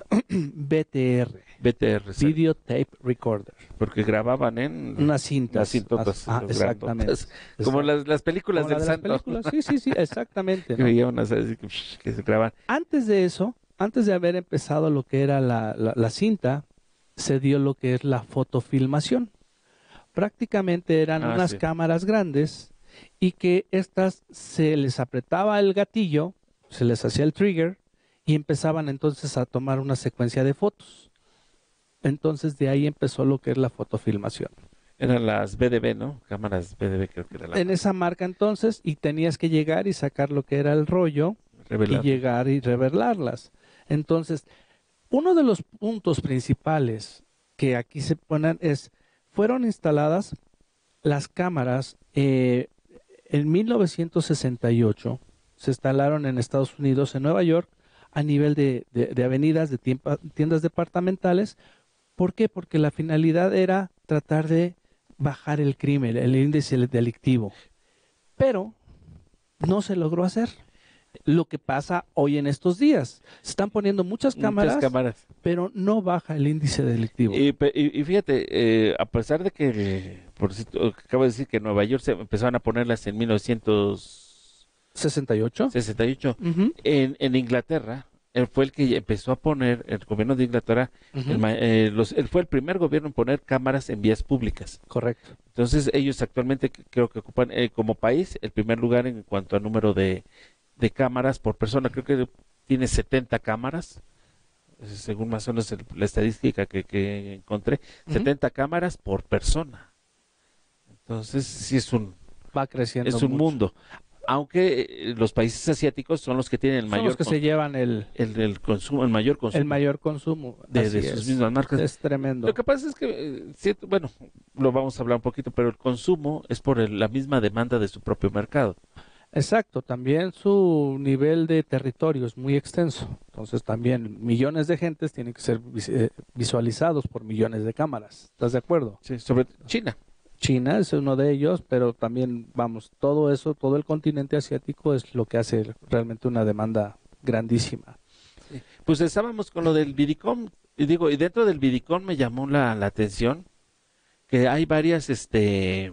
Speaker 2: V T R,
Speaker 1: V T R, exacto,
Speaker 2: Video Tape Recorder.
Speaker 1: porque grababan en
Speaker 2: Unas cintas.
Speaker 1: las cintotas,
Speaker 2: Ah,
Speaker 1: las
Speaker 2: exactamente.
Speaker 1: grandotas, como
Speaker 2: Exacto.
Speaker 1: las, las películas
Speaker 2: Como la
Speaker 1: del
Speaker 2: de las
Speaker 1: santo,
Speaker 2: películas. Sí, sí, sí, exactamente.
Speaker 1: que
Speaker 2: ¿no?
Speaker 1: veía unas así que, que se graban.
Speaker 2: Antes de eso, antes de haber empezado lo que era la, la- la cinta, se dio lo que es la fotofilmación. Prácticamente eran
Speaker 1: Ah,
Speaker 2: unas
Speaker 1: sí.
Speaker 2: cámaras grandes y que estas se les apretaba el gatillo, se les hacía el trigger y empezaban entonces a tomar una secuencia de fotos. Entonces de ahí empezó lo que es la fotofilmación.
Speaker 1: Eran las B D B, ¿no? Cámaras B D B creo que era la
Speaker 2: En esa marca entonces, y tenías que llegar y sacar lo que era el rollo
Speaker 1: revelada.
Speaker 2: y llegar y revelarlas. Entonces, uno de los puntos principales que aquí se ponen es, fueron instaladas las cámaras eh, en mil novecientos sesenta y ocho, se instalaron en Estados Unidos, en Nueva York, a nivel de, de, de avenidas, de tiempa, tiendas departamentales. ¿Por qué? Porque la finalidad era tratar de bajar el crimen, el índice delictivo. Pero no se logró hacer. Lo que pasa hoy en estos días. Se están poniendo muchas cámaras,
Speaker 1: Muchas cámaras.
Speaker 2: pero no baja el índice delictivo.
Speaker 1: Y, pe- y- y fíjate, eh, a pesar de que, eh, por si tú- acabo de decir que en Nueva York se empezaron a ponerlas en mil novecientos
Speaker 2: ¿sesenta y ocho?
Speaker 1: sesenta y ocho,
Speaker 2: Uh-huh.
Speaker 1: en, en Inglaterra, él fue el que empezó a poner, el gobierno de Inglaterra,
Speaker 2: Uh-huh.
Speaker 1: el ma- eh, los- él fue el primer gobierno en poner cámaras en vías públicas.
Speaker 2: Correcto.
Speaker 1: Entonces ellos actualmente c- creo que ocupan eh, como país el primer lugar en cuanto a número de, de cámaras por persona. Creo que tiene setenta cámaras, eh, según más o menos el- la estadística que, que encontré,
Speaker 2: Uh-huh.
Speaker 1: setenta cámaras por persona. Entonces sí es un,
Speaker 2: Va creciendo
Speaker 1: es un
Speaker 2: mucho.
Speaker 1: mundo. Aunque eh, los países asiáticos son los que tienen el
Speaker 2: Son
Speaker 1: mayor,
Speaker 2: los que
Speaker 1: con-
Speaker 2: se llevan el,
Speaker 1: el, el consumo, el mayor consumo
Speaker 2: el mayor consumo.
Speaker 1: de,
Speaker 2: Así
Speaker 1: de sus
Speaker 2: es.
Speaker 1: mismas marcas.
Speaker 2: Es tremendo.
Speaker 1: Lo que pasa es que, eh, cierto- bueno, lo vamos a hablar un poquito, pero el consumo es por el- la misma demanda de su propio mercado.
Speaker 2: Exacto, también su nivel de territorio es muy extenso. Entonces también millones de gentes tienen que ser vis- eh, visualizados por millones de cámaras. ¿Estás de acuerdo?
Speaker 1: Sí, sobre China.
Speaker 2: China es uno de ellos, pero también, vamos, todo eso, todo el continente asiático es lo que hace realmente una demanda grandísima.
Speaker 1: Pues estábamos con lo del Vidicom, y digo, y dentro del Vidicom me llamó la, la atención que hay varias, este,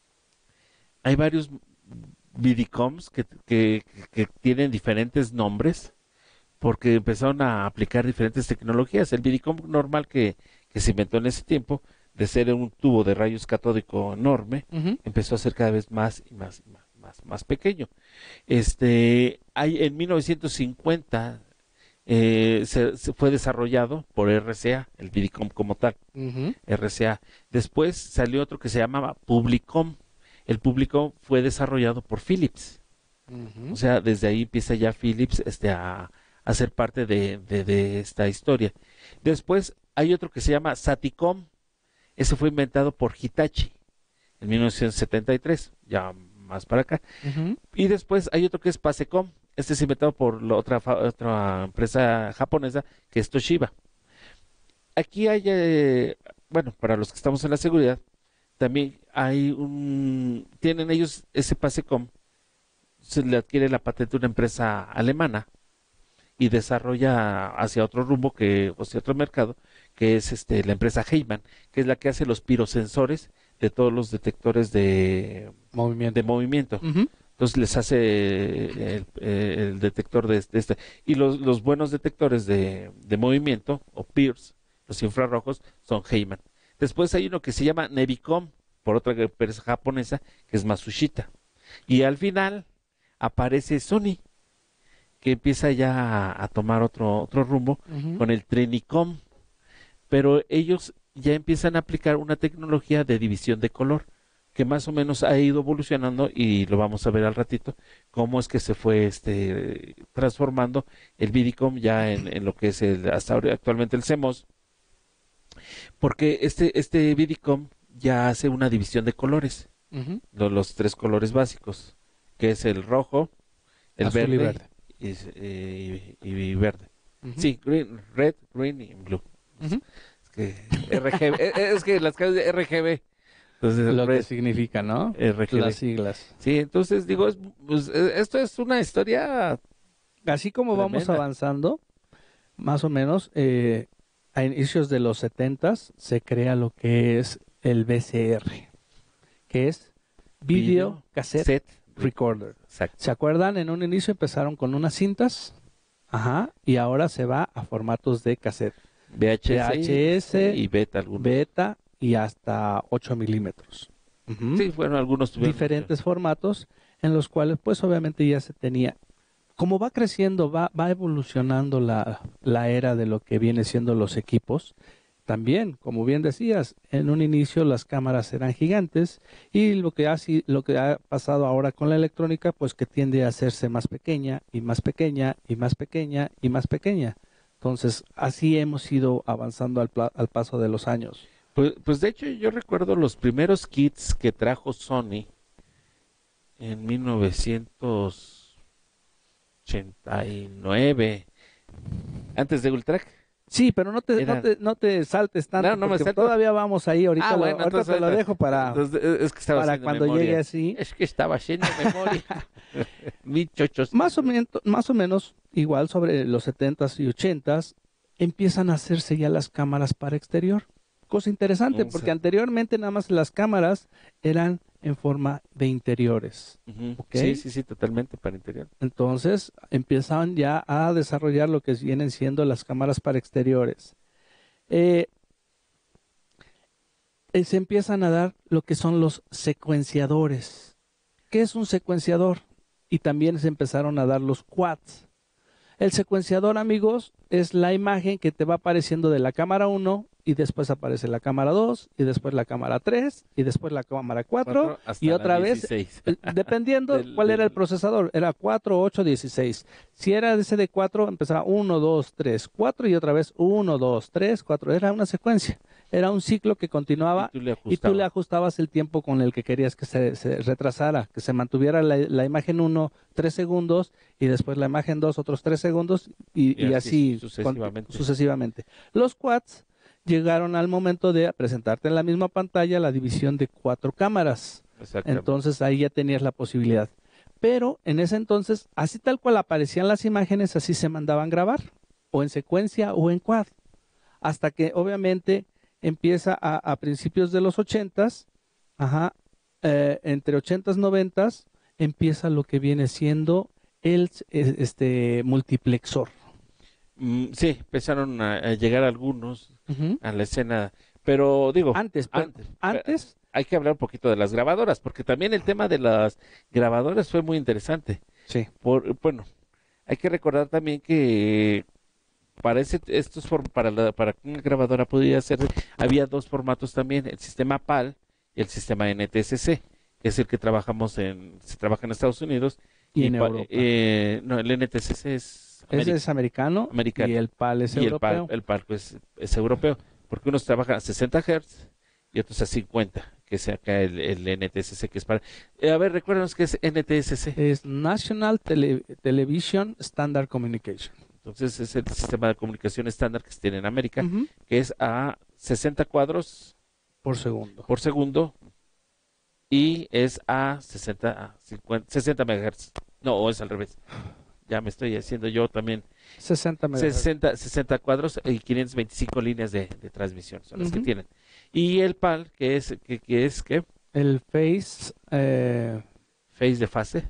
Speaker 1: hay varios Vidicoms que, que, que tienen diferentes nombres porque empezaron a aplicar diferentes tecnologías. El Vidicom normal que, que se inventó en ese tiempo, de ser un tubo de rayos catódico enorme,
Speaker 2: Uh-huh.
Speaker 1: empezó a ser cada vez más y más y más, más, más pequeño. Este, hay en mil novecientos cincuenta eh, se, se fue desarrollado por R C A, el Vidicom como tal,
Speaker 2: Uh-huh.
Speaker 1: R C A. Después salió otro que se llamaba Publicom. El Publicom fue desarrollado por Philips.
Speaker 2: Uh-huh.
Speaker 1: O sea, desde ahí empieza ya Philips este, a, a ser parte de, de, de esta historia. Después hay otro que se llama Saticom. Ese fue inventado por Hitachi en mil novecientos setenta y tres, ya más para acá.
Speaker 2: Uh-huh.
Speaker 1: Y después hay otro que es Pasecom. Este es inventado por la otra, fa- otra empresa japonesa que es Toshiba. Aquí hay, eh, bueno, para los que estamos en la seguridad, también hay un, tienen ellos ese Pasecom, se le adquiere la patente de una empresa alemana y desarrolla hacia otro rumbo que, o hacia otro mercado, que es este la empresa Heyman, que es la que hace los pirosensores de todos los detectores de,
Speaker 2: Movimiento.
Speaker 1: de movimiento.
Speaker 2: Uh-huh.
Speaker 1: Entonces les hace el, el detector de, de este. Y los, los buenos detectores de, de movimiento, o PIRS, los infrarrojos, son Heyman. Después hay uno que se llama Nevicom, por otra empresa japonesa, que es Matsushita. Y al final aparece Sony, que empieza ya a, a tomar otro, otro rumbo
Speaker 2: Uh-huh.
Speaker 1: con el Trinicom. Pero ellos ya empiezan a aplicar una tecnología de división de color, que más o menos ha ido evolucionando y lo vamos a ver al ratito, cómo es que se fue este transformando el Vidicom ya en, en lo que es el, hasta ahora, actualmente el CMOS, porque este, este Vidicom ya hace una división de colores,
Speaker 2: Uh-huh.
Speaker 1: lo- los tres colores básicos, que es el rojo, el
Speaker 2: Azul
Speaker 1: verde
Speaker 2: y verde.
Speaker 1: y, eh, y- y verde.
Speaker 2: Uh-huh.
Speaker 1: Sí, green, red, green y blue.
Speaker 2: Uh-huh.
Speaker 1: Es que R G B, es es que las claves de R G B. Entonces,
Speaker 2: Lo que
Speaker 1: red,
Speaker 2: significa, ¿no?
Speaker 1: R G B.
Speaker 2: Las siglas.
Speaker 1: Sí, entonces digo, es- pues, eh, esto es una historia.
Speaker 2: Así como vamos
Speaker 1: Tremenda.
Speaker 2: avanzando, más o menos, eh, a inicios de los setentas se crea lo que es el V C R, que es Video,
Speaker 1: Video
Speaker 2: Cassette
Speaker 1: Set.
Speaker 2: Recorder.
Speaker 1: Exacto.
Speaker 2: ¿Se acuerdan? En un inicio empezaron con unas cintas, ajá, y ahora se va a formatos de cassette,
Speaker 1: V H S,
Speaker 2: V H S,
Speaker 1: y beta algunos.
Speaker 2: beta y hasta ocho milímetros. Ujú.
Speaker 1: Sí, bueno, algunos tuvieron
Speaker 2: Diferentes formatos en los cuales pues obviamente ya se tenía, como va creciendo, va, va evolucionando la, la era de lo que viene siendo los equipos, también, como bien decías, en un inicio las cámaras eran gigantes y lo que ha, si- lo que ha pasado ahora con la electrónica, pues que tiende a hacerse más pequeña y más pequeña y más pequeña y más pequeña. Entonces, así hemos ido avanzando al, pla- al paso de los años.
Speaker 1: Pues, pues de hecho yo recuerdo los primeros kits que trajo Sony en mil novecientos ochenta y nueve, antes de Ultrac.
Speaker 2: Sí, pero no te, no
Speaker 1: Eran,
Speaker 2: te, no te saltes
Speaker 1: no,
Speaker 2: tanto
Speaker 1: no me
Speaker 2: porque
Speaker 1: salto.
Speaker 2: todavía vamos ahí.
Speaker 1: Ah,
Speaker 2: Ahorita, lo,
Speaker 1: bueno,
Speaker 2: ahorita
Speaker 1: entonces
Speaker 2: te lo
Speaker 1: ahorita-
Speaker 2: dejo para,
Speaker 1: entonces, eh, es que estaba
Speaker 2: para
Speaker 1: haciendo
Speaker 2: cuando
Speaker 1: memoria.
Speaker 2: llegue así.
Speaker 1: Es que estaba haciendo memoria. Mil chochos.
Speaker 2: Más o menos, más o menos igual sobre los setentas y ochentas empiezan a hacerse ya las cámaras para exterior. Cosa interesante, porque
Speaker 1: Exacto.
Speaker 2: anteriormente nada más las cámaras eran en forma de interiores.
Speaker 1: Ujú.
Speaker 2: ¿Ok?
Speaker 1: Sí, sí, sí, totalmente para interior.
Speaker 2: Entonces empiezan ya a desarrollar lo que vienen siendo las cámaras para exteriores. Eh, eh, se empiezan a dar lo que son los secuenciadores. ¿Qué es un secuenciador? Y también se empezaron a dar los quads. El secuenciador, amigos, es la imagen que te va apareciendo de la cámara uno y después aparece la cámara dos y después la cámara tres y después la cámara cuatro
Speaker 1: Cuatro hasta
Speaker 2: y
Speaker 1: la
Speaker 2: otra vez,
Speaker 1: dieciséis.
Speaker 2: eh, dependiendo
Speaker 1: Del,
Speaker 2: cuál era el
Speaker 1: del...
Speaker 2: procesador, era cuatro, ocho, dieciséis. Si era ese de cuatro, empezaba uno, dos, tres, cuatro y otra vez uno, dos, tres, cuatro. Era una secuencia, era un ciclo que
Speaker 1: Y
Speaker 2: continuaba
Speaker 1: tú le
Speaker 2: y tú le
Speaker 1: ajustabas.
Speaker 2: ajustabas el tiempo con el que querías que se, se retrasara, que se mantuviera la, la imagen uno, tres segundos y después la imagen dos, otros tres segundos y,
Speaker 1: Y
Speaker 2: y
Speaker 1: así
Speaker 2: así con-
Speaker 1: sucesivamente.
Speaker 2: sucesivamente. Los quads llegaron al momento de presentarte en la misma pantalla la división de cuatro cámaras.
Speaker 1: Exactamente.
Speaker 2: Entonces ahí ya tenías la posibilidad. Pero en ese entonces, así tal cual aparecían las imágenes, así se mandaban grabar, o en secuencia o en quad. Hasta que obviamente empieza a, a principios de los ochentas, ajá, eh, entre ochentas, noventas, empieza lo que viene siendo el eh, este multiplexor.
Speaker 1: Mm, sí, empezaron a, a llegar algunos
Speaker 2: Ujú.
Speaker 1: a la escena, pero digo,
Speaker 2: Antes, pero
Speaker 1: antes, pe-
Speaker 2: antes,
Speaker 1: hay que hablar un poquito de las grabadoras, porque también el tema de las grabadoras fue muy interesante.
Speaker 2: sí.
Speaker 1: Por, bueno, hay que recordar también que para ese, estos form- para la, para que una grabadora pudiera ser, había dos formatos también, el sistema PAL y el sistema N T S C, que es el que trabajamos en, se trabaja en Estados Unidos,
Speaker 2: Y
Speaker 1: y
Speaker 2: en
Speaker 1: pa-
Speaker 2: Europa.
Speaker 1: eh, no, el N T S C es
Speaker 2: Ese
Speaker 1: Ameri-
Speaker 2: es americano
Speaker 1: americano,
Speaker 2: y el PAL es
Speaker 1: y el PAL,
Speaker 2: europeo.
Speaker 1: el PAL pues, es europeo, porque unos trabajan a sesenta Hz y otros a cincuenta, que es acá el, el N T S C, que es para... Eh, a ver, recuérdanos qué es N T S C.
Speaker 2: Es National Tele- Television Standard Communication.
Speaker 1: Entonces es el sistema de comunicación estándar que se tiene en América,
Speaker 2: Ujú.
Speaker 1: que es a sesenta cuadros
Speaker 2: Por segundo.
Speaker 1: por segundo y es a sesenta, a cincuenta, sesenta megahertz. No, o es al revés. Ya me estoy haciendo yo también.
Speaker 2: sesenta megahertz.
Speaker 1: sesenta, sesenta cuadros y quinientas veinticinco líneas de, de transmisión son las que
Speaker 2: Ujú.
Speaker 1: tienen. Y el PAL, que es, que, que es, ¿qué?
Speaker 2: El phase eh,
Speaker 1: Phase de fase.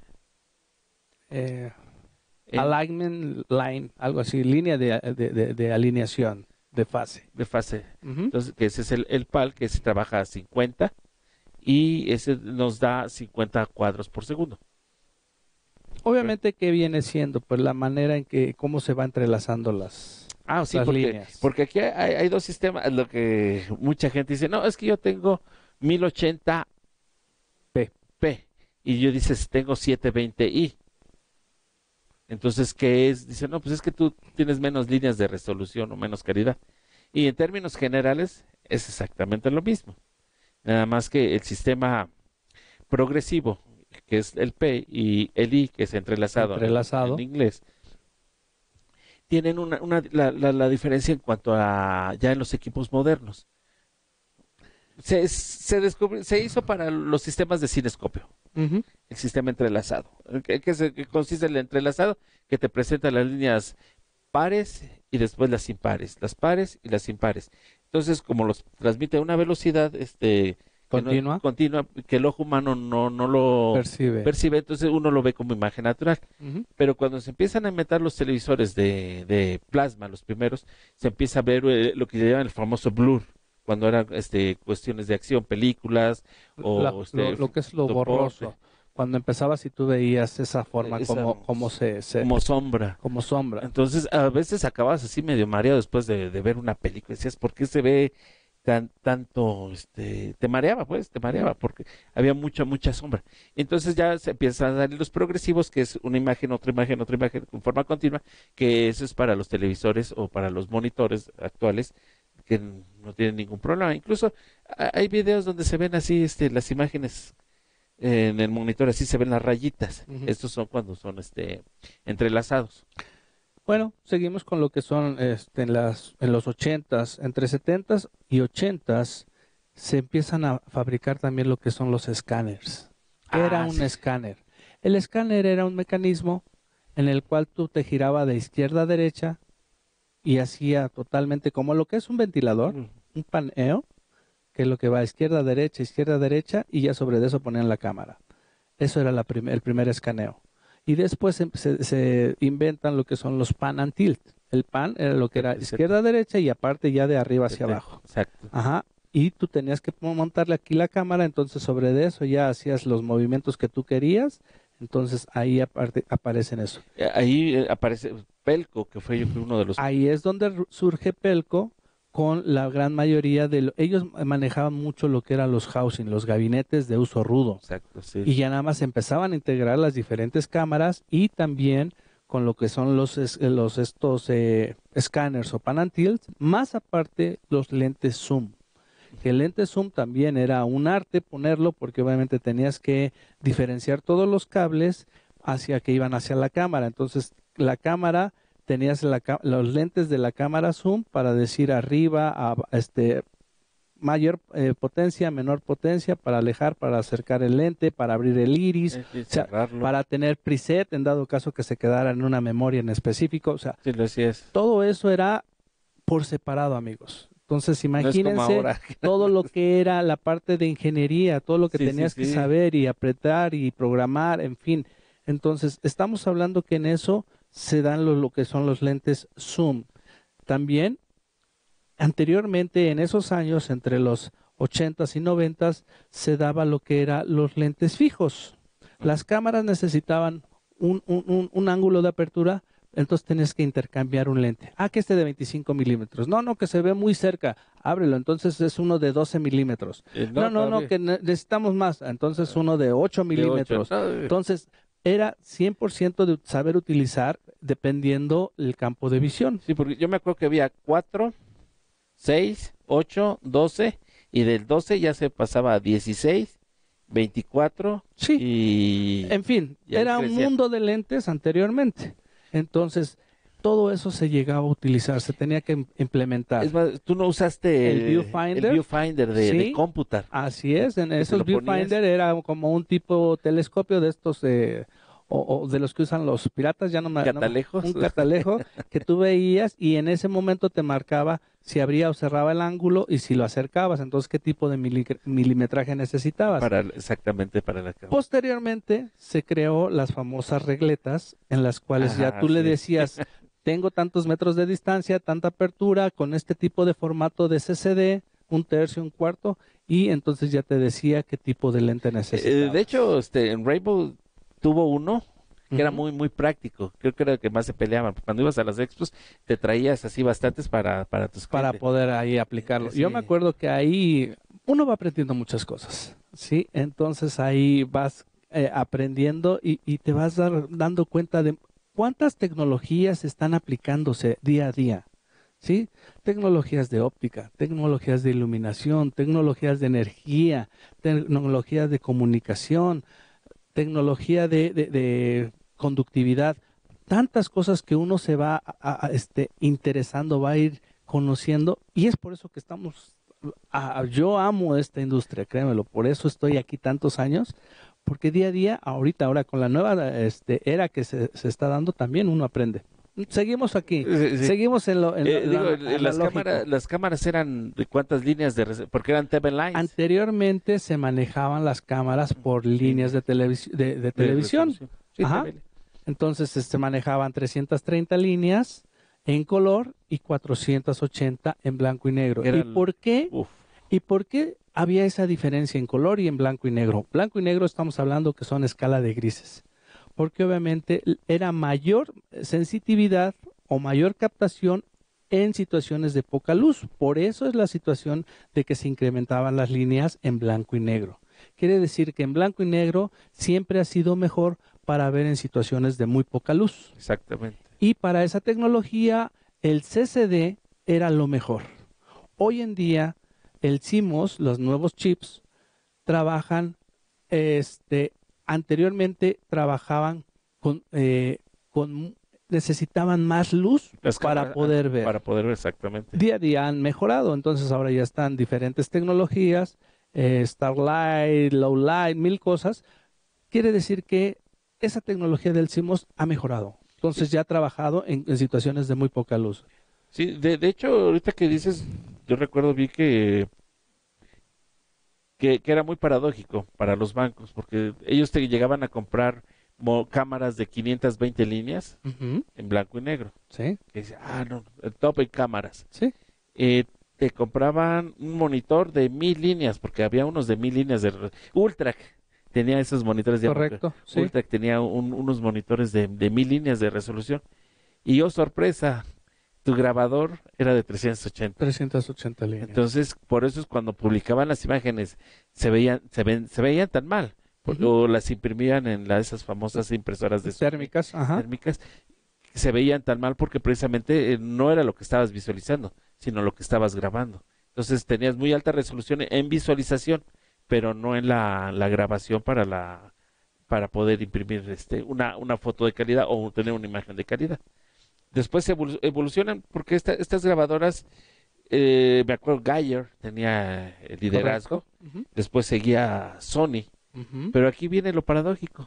Speaker 2: eh,
Speaker 1: En-
Speaker 2: alignment line, algo así, línea de, de- de- de alineación de fase.
Speaker 1: de fase.
Speaker 2: Ujú.
Speaker 1: Entonces, que ese es el, el PAL, que se trabaja a cincuenta y ese nos da cincuenta cuadros por segundo.
Speaker 2: Obviamente, ¿qué viene siendo? Pues la manera en que, cómo se va entrelazando las,
Speaker 1: Ah, sí,
Speaker 2: las
Speaker 1: porque,
Speaker 2: líneas.
Speaker 1: porque aquí hay, hay dos sistemas, lo que mucha gente dice, no, es que yo tengo mil ochenta
Speaker 2: P.
Speaker 1: P y yo dices, tengo setecientos veinte i. Entonces, ¿qué es? Dice, no, pues es que tú tienes menos líneas de resolución o menos calidad. Y en términos generales es exactamente lo mismo. Nada más que el sistema progresivo, que es el P, y el I, que es entrelazado, en-
Speaker 2: Entrelazado.
Speaker 1: en inglés, tienen una, una- la, la- la diferencia en cuanto a ya en los equipos modernos. Se, se, descubrió- se hizo para los sistemas de cinescopio,
Speaker 2: Ujú.
Speaker 1: el sistema entrelazado. ¿Qué, qué se- qué consiste el entrelazado? Que te presenta las líneas pares y después las impares, las pares y las impares. Entonces, como los transmite a una velocidad este, que no-
Speaker 2: Continua.
Speaker 1: continua, que el ojo humano no, no lo
Speaker 2: Percibe.
Speaker 1: percibe, entonces uno lo ve como imagen natural.
Speaker 2: Ujú.
Speaker 1: Pero cuando se empiezan a inventar los televisores de, de plasma, los primeros, se empieza a ver eh, lo que llaman el famoso blur, cuando eran este, cuestiones de acción, películas o
Speaker 2: La-
Speaker 1: este,
Speaker 2: lo, lo que es lo
Speaker 1: deporte.
Speaker 2: borroso. Cuando empezabas y tú veías esa forma
Speaker 1: Esa-
Speaker 2: como, como se, se-
Speaker 1: como sombra.
Speaker 2: como sombra.
Speaker 1: Entonces, a veces acababas así medio mareado después de, de ver una película. Decías, ¿por qué se ve tan, tanto, este, te mareaba, pues, te mareaba, porque había mucha, mucha sombra. Entonces ya se empiezan a dar los progresivos, que es una imagen, otra imagen, otra imagen, con forma continua, que eso es para los televisores o para los monitores actuales, que n- no tienen ningún problema. Incluso a- hay videos donde se ven así, este, las imágenes en el monitor, así se ven las rayitas.
Speaker 2: Ujú.
Speaker 1: Estos son cuando son, este, entrelazados.
Speaker 2: Bueno, seguimos con lo que son este, en las, en los ochentas, entre setentas y ochentas, se empiezan a fabricar también lo que son los escáneres. ¿Qué era
Speaker 1: Ah,
Speaker 2: un
Speaker 1: sí.
Speaker 2: escáner? El escáner era un mecanismo en el cual tú te giraba de izquierda a derecha y hacía totalmente como lo que es un ventilador,
Speaker 1: Mm.
Speaker 2: un paneo, que es lo que va a izquierda a derecha, izquierda a derecha, y ya sobre eso ponían la cámara. Eso era la prim- el primer escaneo. Y después se, se- se inventan lo que son los pan and tilt. El pan era lo que era
Speaker 1: Exacto.
Speaker 2: izquierda a derecha y aparte ya de arriba hacia abajo.
Speaker 1: Exacto.
Speaker 2: Ajá. Y tú tenías que montarle aquí la cámara, entonces sobre de eso ya hacías los movimientos que tú querías. Entonces ahí aparte aparecen eso.
Speaker 1: Eh, Ahí eh, aparece Pelco, que fue yo creo uno de los...
Speaker 2: Ahí es donde ru- surge Pelco con la gran mayoría de... lo- ellos manejaban mucho lo que eran los housing, los gabinetes de uso rudo.
Speaker 1: Exacto, sí.
Speaker 2: Y ya nada más empezaban a integrar las diferentes cámaras y también con lo que son los, es- los estos eh, escáneres o pan and tilt, más aparte los lentes zoom. Que el lente zoom también era un arte ponerlo porque obviamente tenías que diferenciar todos los cables hacia que iban hacia la cámara. Entonces la cámara tenías la ca- los lentes de la cámara zoom para decir arriba, a, este mayor eh, potencia, menor potencia, para alejar, para acercar el lente, para abrir el iris,
Speaker 1: Eh, eh,
Speaker 2: o sea,
Speaker 1: cerrarlo.
Speaker 2: para tener preset en dado caso que se quedara en una memoria en específico. O sea,
Speaker 1: Sí, lo hacías.
Speaker 2: todo eso era por separado, amigos. Entonces,
Speaker 1: No es como
Speaker 2: imagínense
Speaker 1: ahora.
Speaker 2: todo lo que era la parte de ingeniería, todo lo que
Speaker 1: Sí, sí,
Speaker 2: tenías que
Speaker 1: sí.
Speaker 2: saber y apretar y programar, en fin. Entonces, estamos hablando que en eso se dan lo, lo que son los lentes zoom. También, anteriormente, en esos años, entre los ochentas y noventas, se daba lo que era los lentes fijos. Las cámaras necesitaban un, un, un, un ángulo de apertura, entonces tenías que intercambiar un lente. Ah, que este de veinticinco milímetros. No, no, que se ve muy cerca. Ábrelo, entonces es uno de doce milímetros.
Speaker 1: Eh,
Speaker 2: No, no, no,
Speaker 1: todavía
Speaker 2: que ne- necesitamos más. Entonces uno de ocho
Speaker 1: de ocho.
Speaker 2: milímetros.
Speaker 1: No, eh,
Speaker 2: Entonces era cien por ciento de saber utilizar dependiendo el campo de visión.
Speaker 1: sí, porque yo me acuerdo que había cuatro, seis, ocho, doce, y del doce ya se pasaba a dieciséis, veinticuatro,
Speaker 2: Sí.
Speaker 1: y...
Speaker 2: En fin,
Speaker 1: Y ahí
Speaker 2: era un
Speaker 1: crecía.
Speaker 2: mundo de lentes anteriormente. Entonces, todo eso se llegaba a utilizar, se tenía que im- implementar.
Speaker 1: Es más, tú no usaste
Speaker 2: El
Speaker 1: el,
Speaker 2: viewfinder.
Speaker 1: el viewfinder de, de
Speaker 2: Sí.
Speaker 1: Computar.
Speaker 2: Así es, en
Speaker 1: Que te
Speaker 2: esos
Speaker 1: lo ponías.
Speaker 2: viewfinder era como un tipo telescopio de estos eh, o, o de los que usan los piratas, ya no me no me-
Speaker 1: Catalejos.
Speaker 2: un catalejo que tú veías y en ese momento te marcaba si abría o cerraba el ángulo y si lo acercabas, entonces qué tipo de mili- milimetraje necesitabas.
Speaker 1: Para, exactamente para la cámara.
Speaker 2: Posteriormente se creó las famosas regletas en las cuales ya
Speaker 1: Ajá,
Speaker 2: tú le
Speaker 1: sí.
Speaker 2: decías, tengo tantos metros de distancia, tanta apertura, con este tipo de formato de C C D, un tercio, un cuarto, y entonces ya te decía qué tipo de lente
Speaker 1: Eh,
Speaker 2: necesitabas.
Speaker 1: de hecho, este, en Rainbow tuvo uno que era
Speaker 2: Ujú.
Speaker 1: muy, muy práctico. Creo que era el que más se peleaban. Cuando ibas a las expos, te traías así bastantes para, para tus
Speaker 2: Para
Speaker 1: clientes.
Speaker 2: poder ahí aplicarlo.
Speaker 1: Sí.
Speaker 2: Yo me acuerdo que ahí uno va aprendiendo muchas cosas, ¿sí? Entonces ahí vas eh, aprendiendo y, y te vas dar- dando cuenta de cuántas tecnologías están aplicándose día a día, ¿sí? Tecnologías de óptica, tecnologías de iluminación, tecnologías de energía, tecnologías de comunicación, tecnología de, de- de conductividad, tantas cosas que uno se va a- a- este, interesando, va a ir conociendo, y es por eso que estamos, a- a- yo amo esta industria, créemelo, por eso estoy aquí tantos años, porque día a día, ahorita, ahora con la nueva este, era que se, se está dando, también uno aprende. Seguimos aquí,
Speaker 1: Sí, sí.
Speaker 2: seguimos en lo, en lo-
Speaker 1: Eh,
Speaker 2: en
Speaker 1: digo,
Speaker 2: lo
Speaker 1: el- el- las,
Speaker 2: analógico.
Speaker 1: cámaras, las cámaras eran de cuántas líneas de rece- porque eran T V lines.
Speaker 2: Anteriormente se manejaban las cámaras por líneas de, televis- de- de
Speaker 1: de
Speaker 2: televisión.
Speaker 1: resolución. Sí,
Speaker 2: Ajá.
Speaker 1: T V.
Speaker 2: Entonces se este, manejaban trescientas treinta líneas en color y cuatrocientas ochenta en blanco y negro.
Speaker 1: Era
Speaker 2: ¿Y
Speaker 1: el-
Speaker 2: por qué?
Speaker 1: Uf.
Speaker 2: ¿Y por qué había esa diferencia en color y en blanco y negro? Blanco y negro estamos hablando que son escala de grises, porque obviamente era mayor sensitividad o mayor captación en situaciones de poca luz. Por eso es la situación de que se incrementaban las líneas en blanco y negro. Quiere decir que en blanco y negro siempre ha sido mejor para ver en situaciones de muy poca luz.
Speaker 1: Exactamente.
Speaker 2: Y para esa tecnología el C C D era lo mejor. Hoy en día el C M O S, los nuevos chips, trabajan, este, anteriormente trabajaban con, eh, con, necesitaban más luz
Speaker 1: Las
Speaker 2: para
Speaker 1: cámaras,
Speaker 2: poder
Speaker 1: ah,
Speaker 2: ver.
Speaker 1: Para poder ver, exactamente.
Speaker 2: Día a día han mejorado, entonces ahora ya están diferentes tecnologías, eh, Starlight, Low Light, mil cosas. Quiere decir que esa tecnología del C M O S ha mejorado. Entonces ya ha trabajado en, en situaciones de muy poca luz.
Speaker 1: Sí, de, de hecho, ahorita que dices, yo recuerdo vi que, que, que era muy paradójico para los bancos, porque ellos te llegaban a comprar mo- cámaras de quinientas veinte líneas
Speaker 2: Ujú.
Speaker 1: en blanco y negro.
Speaker 2: Sí,
Speaker 1: Que dice, ah, no, el top en cámaras.
Speaker 2: sí,
Speaker 1: Eh, te compraban un monitor de mil líneas, porque había unos de mil líneas de re- Ultrac. Tenía esos monitores de
Speaker 2: correcto, sí.
Speaker 1: Ultrac tenía un- unos monitores de, de mil líneas de resolución. Y oh, sorpresa, tu grabador era de trescientos ochenta.
Speaker 2: trescientas ochenta líneas.
Speaker 1: Entonces, por eso es cuando publicaban las imágenes, se veían, se ven, se veían tan mal. por-
Speaker 2: Ujú.
Speaker 1: O las imprimían en la- esas famosas impresoras de Sony
Speaker 2: Térmicas, ajá.
Speaker 1: térmicas, se veían tan mal porque precisamente eh, no era lo que estabas visualizando, sino lo que estabas grabando. Entonces tenías muy alta resolución en visualización, pero no en la, la grabación para la para poder imprimir este una, una foto de calidad o tener una imagen de calidad. Después evolu- evolucionan porque esta- estas grabadoras, eh, me acuerdo, Geyer tenía el liderazgo,
Speaker 2: Correcto. Ujú,
Speaker 1: después seguía Sony,
Speaker 2: ujú.
Speaker 1: pero aquí viene lo paradójico.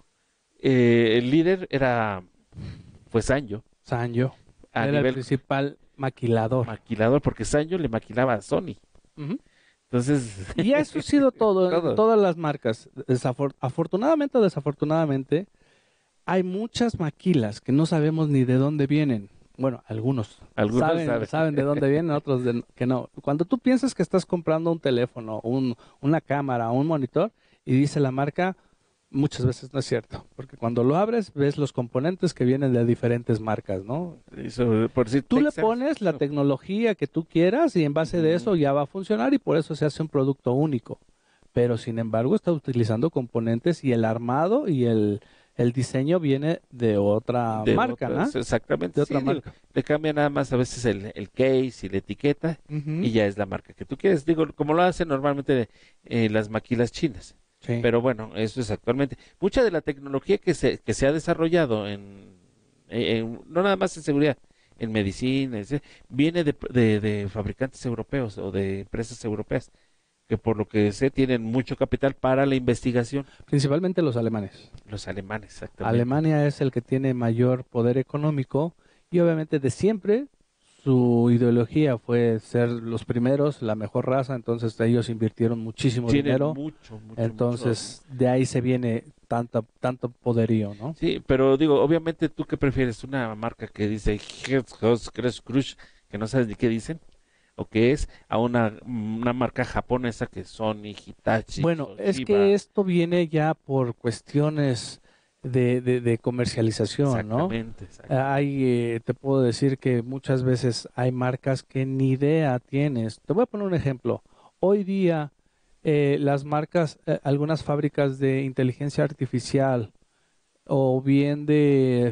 Speaker 1: Eh, el líder era, fue Sanyo,
Speaker 2: Sanyo
Speaker 1: a
Speaker 2: era el
Speaker 1: nivel
Speaker 2: principal maquilador.
Speaker 1: maquilador, porque Sanyo le maquilaba a Sony.
Speaker 2: Ujú.
Speaker 1: Entonces,
Speaker 2: Y eso ha sido todo en
Speaker 1: todo.
Speaker 2: todas las marcas. Desafor- afortunadamente o desafortunadamente, hay muchas maquilas que no sabemos ni de dónde vienen. Bueno, algunos
Speaker 1: Algunos
Speaker 2: saben,
Speaker 1: saben.
Speaker 2: saben de dónde vienen, otros de- que no. Cuando tú piensas que estás comprando un teléfono, un, una cámara, un monitor, y dice la marca, muchas veces no es cierto. Porque cuando lo abres, ves los componentes que vienen de diferentes marcas, ¿no?
Speaker 1: Eso, por decir,
Speaker 2: Tú le
Speaker 1: Texas.
Speaker 2: pones la tecnología que tú quieras y en base de
Speaker 1: Ujú.
Speaker 2: eso ya va a funcionar y por eso se hace un producto único. Pero sin embargo está utilizando componentes y el armado y el, el diseño viene de otra
Speaker 1: De
Speaker 2: marca, ¿no?
Speaker 1: otras, exactamente,
Speaker 2: De
Speaker 1: sí,
Speaker 2: otra
Speaker 1: digo,
Speaker 2: marca.
Speaker 1: le cambia nada más a veces el, el case y la etiqueta
Speaker 2: Ujú.
Speaker 1: y ya es la marca que tú quieres. Digo, como lo hacen normalmente eh, las maquilas chinas.
Speaker 2: Sí.
Speaker 1: Pero bueno, eso es actualmente. Mucha de la tecnología que se, que se ha desarrollado en, en- no nada más en seguridad, en medicina, ese, viene de, de- de fabricantes europeos o de empresas europeas, que por lo que sé tienen mucho capital para la investigación.
Speaker 2: Principalmente los alemanes.
Speaker 1: Los alemanes, exactamente.
Speaker 2: Alemania es el que tiene mayor poder económico y obviamente de siempre su ideología fue ser los primeros, la mejor raza, entonces ellos invirtieron muchísimo
Speaker 1: Tienen
Speaker 2: dinero.
Speaker 1: mucho, mucho,
Speaker 2: Entonces,
Speaker 1: mucho.
Speaker 2: de ahí se viene tanto, tanto poderío, ¿no?
Speaker 1: Sí, pero digo, obviamente tú qué prefieres, una marca que dice Crush, que no sabes ni qué dicen, o que es, a una, una marca japonesa que es Sony, Hitachi,
Speaker 2: Bueno, es que
Speaker 1: Toshiba.
Speaker 2: esto viene ya por cuestiones de, de, de comercialización, ¿no?
Speaker 1: Exactamente, exactamente.
Speaker 2: Hay, eh, te puedo decir que muchas veces hay marcas que ni idea tienes. Te voy a poner un ejemplo. Hoy día, eh, las marcas, eh, algunas fábricas de inteligencia artificial o bien de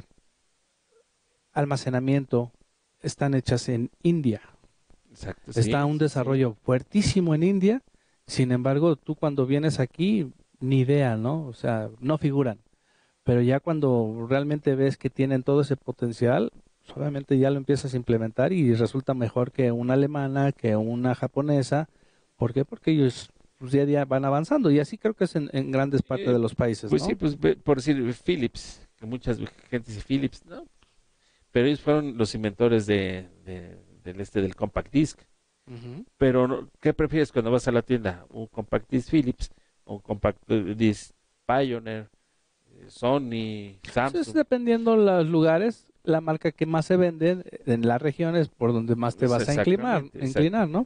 Speaker 2: almacenamiento están hechas en India.
Speaker 1: Exacto,
Speaker 2: Está
Speaker 1: sí,
Speaker 2: un
Speaker 1: sí, sí.
Speaker 2: desarrollo fuertísimo en India, sin embargo, tú cuando vienes aquí, ni idea, ¿no? O sea, no figuran. Pero ya cuando realmente ves que tienen todo ese potencial, pues, obviamente ya lo empiezas a implementar y resulta mejor que una alemana, que una japonesa. ¿Por qué? Porque ellos pues, día a día van avanzando y así creo que es en, en grandes partes
Speaker 1: Eh,
Speaker 2: de los países,
Speaker 1: pues sí,
Speaker 2: ¿no?
Speaker 1: pues ve- por decir Philips, que muchas gente dice Philips, ¿no? Pero ellos fueron los inventores de, de- del este del compact disc.
Speaker 2: Ujú.
Speaker 1: Pero, no- ¿qué prefieres cuando vas a la tienda? ¿Un compact disc Philips o un compact eh, disc Pioneer, eh, Sony,
Speaker 2: Entonces,
Speaker 1: Samsung?
Speaker 2: dependiendo los lugares, la marca que más se vende en las regiones por donde más te
Speaker 1: Pues
Speaker 2: vas a inclinar,
Speaker 1: exactamente, exacto.
Speaker 2: inclinar, ¿no?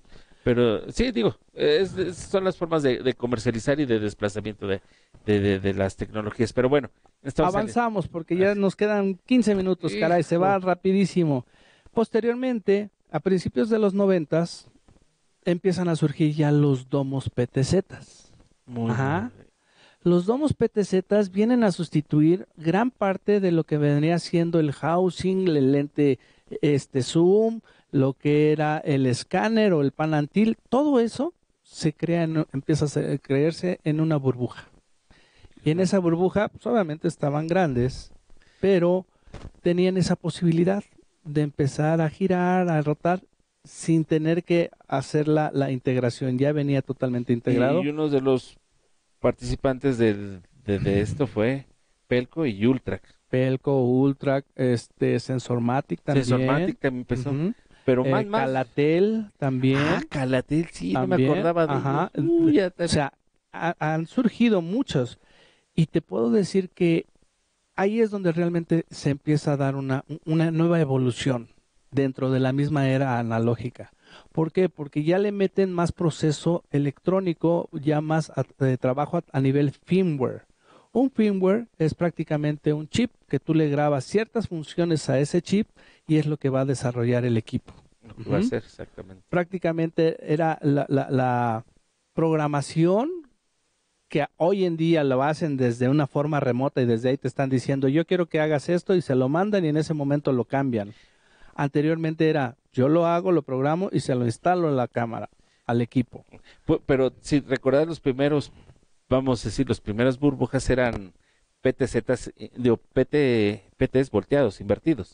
Speaker 1: Pero sí, digo, es- es- son las formas de, de comercializar y de desplazamiento de, de, de- de las tecnologías. Pero bueno, estamos saliendo.
Speaker 2: Avanzamos porque ya
Speaker 1: Así-
Speaker 2: nos quedan quince minutos, caray, se
Speaker 1: Hijo,
Speaker 2: va rapidísimo. Posteriormente, a principios de los noventas, empiezan a surgir ya los domos P T Zetas.
Speaker 1: muy
Speaker 2: Ajá.
Speaker 1: bien.
Speaker 2: Los domos P T Zetas vienen a sustituir gran parte de lo que vendría siendo el housing, el lente este zoom, lo que era el escáner o el panantil, todo eso se crea en- empieza a se- creerse en una burbuja. Y en esa burbuja, pues obviamente estaban grandes, pero tenían esa posibilidad de empezar a girar, a rotar, sin tener que hacer la, la integración. Ya venía totalmente integrado.
Speaker 1: Y uno de los participantes del- de, de esto fue Pelco y Ultrac.
Speaker 2: Pelco, Ultra, este, Sensormatic también.
Speaker 1: Sensormatic también empezó,
Speaker 2: Ujú.
Speaker 1: pero
Speaker 2: Eh,
Speaker 1: más, más.
Speaker 2: Calatel también.
Speaker 1: Ah, Calatel, sí, no me
Speaker 2: también,
Speaker 1: acordaba de
Speaker 2: ajá.
Speaker 1: ellos. Uy, ya
Speaker 2: O sea, ha- han surgido muchos. Y te puedo decir que ahí es donde realmente se empieza a dar una, una nueva evolución dentro de la misma era analógica. ¿Por qué? Porque ya le meten más proceso electrónico, ya más a- de trabajo a, a nivel firmware. Un firmware es prácticamente un chip que tú le grabas ciertas funciones a ese chip y es lo que va a desarrollar el equipo.
Speaker 1: lo que va a
Speaker 2: Ujú.
Speaker 1: ser exactamente.
Speaker 2: Prácticamente era la, la- la programación que hoy en día lo hacen desde una forma remota y desde ahí te están diciendo, yo quiero que hagas esto y se lo mandan y en ese momento lo cambian. Anteriormente era, yo lo hago, lo programo y se lo instalo a la cámara, al equipo.
Speaker 1: Pu- Pero si recordar los primeros, vamos a decir, los primeros burbujas eran P T Zetas, eh, digo, P T, P Ts volteados, invertidos.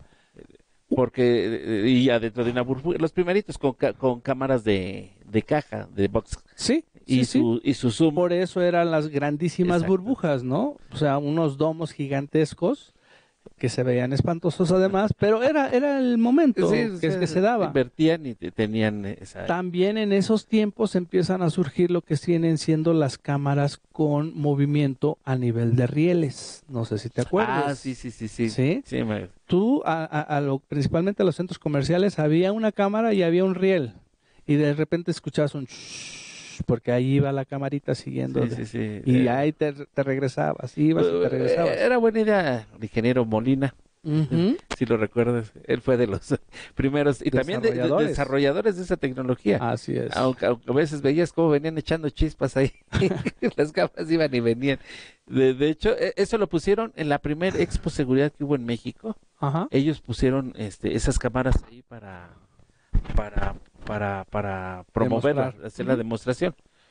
Speaker 1: Porque, eh, y adentro de una burbuja, los primeritos con, ca- con cámaras de, de caja, de box,
Speaker 2: Sí,
Speaker 1: y
Speaker 2: sí, sí.
Speaker 1: su, y su zoom.
Speaker 2: Por eso eran las grandísimas
Speaker 1: Exacto.
Speaker 2: burbujas, ¿no? O sea, unos domos gigantescos que se veían espantosos además, pero era, era el momento
Speaker 1: Sí,
Speaker 2: que,
Speaker 1: o sea,
Speaker 2: que se daba.
Speaker 1: invertían y te- tenían esa.
Speaker 2: También en esos tiempos empiezan a surgir lo que vienen siendo las cámaras con movimiento a nivel de rieles. No sé si te acuerdas.
Speaker 1: Ah, sí, sí, sí, sí.
Speaker 2: ¿Sí?
Speaker 1: Sí, me-
Speaker 2: Tú, a, a- a lo, principalmente a los centros comerciales, había una cámara y había un riel. Y de repente escuchabas un shhh, porque ahí iba la camarita siguiendo.
Speaker 1: sí, sí, sí.
Speaker 2: Y
Speaker 1: Eh,
Speaker 2: ahí te, te regresabas, ibas y te regresabas.
Speaker 1: eh, Era buena idea el ingeniero Molina,
Speaker 2: Ujú.
Speaker 1: si lo recuerdas. Él fue de los primeros y también de, de-
Speaker 2: Desarrolladores.
Speaker 1: desarrolladores de esa tecnología.
Speaker 2: Así es.
Speaker 1: Aunque, aunque a veces veías cómo venían echando chispas ahí. Las cámaras iban y venían. De, de hecho, e- eso lo pusieron en la primera Expo Seguridad que hubo en México.
Speaker 2: Ajá.
Speaker 1: Ellos pusieron este, esas cámaras ahí para, para, para, para promoverla,
Speaker 2: Demostrar.
Speaker 1: hacer la
Speaker 2: Ujú.
Speaker 1: demostración.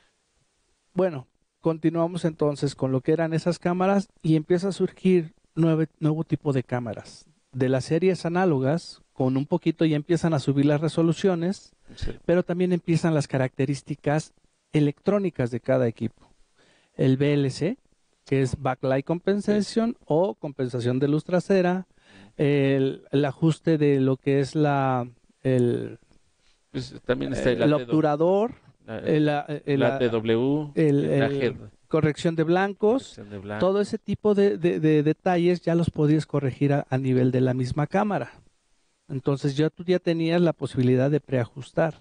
Speaker 2: Bueno, continuamos entonces con lo que eran esas cámaras y empieza a surgir nueve- nuevo tipo de cámaras. De las series análogas, con un poquito ya empiezan a subir las resoluciones,
Speaker 1: Sí.
Speaker 2: pero también empiezan las características electrónicas de cada equipo. El B L C, que es Backlight Compensation o compensación de luz trasera, el, el ajuste de lo que es la el,
Speaker 1: Pues, también está el,
Speaker 2: el
Speaker 1: A T W,
Speaker 2: obturador,
Speaker 1: la-
Speaker 2: el, el-
Speaker 1: la A T W,
Speaker 2: el-
Speaker 1: la
Speaker 2: el-
Speaker 1: G,
Speaker 2: corrección de blancos,
Speaker 1: corrección de blanco.
Speaker 2: todo ese tipo de, de- de detalles ya los podías corregir a, a nivel de la misma cámara. Entonces ya tú ya tenías la posibilidad de preajustar.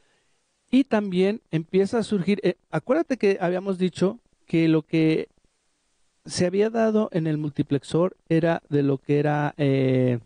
Speaker 2: Y también empieza a surgir, eh, acuérdate que habíamos dicho que lo que se había dado en el multiplexor era de lo que era eh,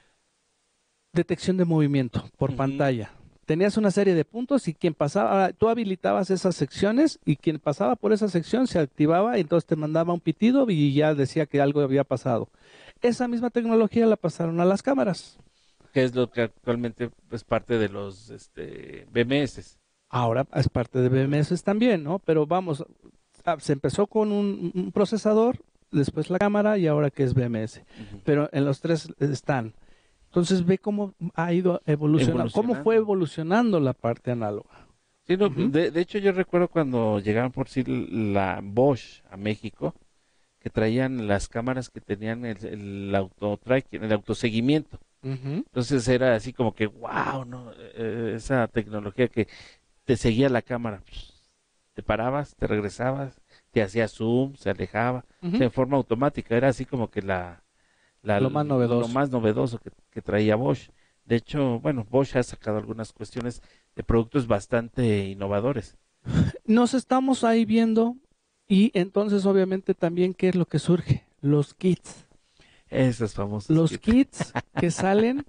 Speaker 2: detección de movimiento por
Speaker 1: Ujú.
Speaker 2: pantalla. Tenías una serie de puntos y quien pasaba, ahora, tú habilitabas esas secciones y quien pasaba por esa sección se activaba y entonces te mandaba un pitido y ya decía que algo había pasado. Esa misma tecnología la pasaron a las cámaras.
Speaker 1: Que es lo que actualmente es parte de los este, B M S.
Speaker 2: Ahora es parte de B M S también, ¿no? Pero vamos, ah, se empezó con un, un procesador, después la cámara y ahora que es B M S.
Speaker 1: Ujú.
Speaker 2: Pero en los tres están. Entonces ve cómo ha ido evolucionando, cómo fue
Speaker 1: Evolucionando.
Speaker 2: evolucionando la parte análoga.
Speaker 1: Sí, no,
Speaker 2: Ujú.
Speaker 1: de, de hecho yo recuerdo cuando llegaron por sí la Bosch a México, que traían las cámaras que tenían el, el autotracking, el autoseguimiento.
Speaker 2: Ujú.
Speaker 1: Entonces era así como que, wow, ¿no? Eh, esa tecnología que te seguía la cámara. Pues, te parabas, te regresabas, te hacía zoom, se alejaba,
Speaker 2: Ujú.
Speaker 1: o sea, en forma automática. Era así como que la, la-
Speaker 2: Lo más novedoso.
Speaker 1: lo más novedoso que, que traía Bosch. De hecho, bueno, Bosch ha sacado algunas cuestiones de productos bastante innovadores.
Speaker 2: Nos estamos ahí viendo y entonces obviamente también ¿qué es lo que surge? Los kits.
Speaker 1: Esos famosos
Speaker 2: Los
Speaker 1: kits.
Speaker 2: kits que salen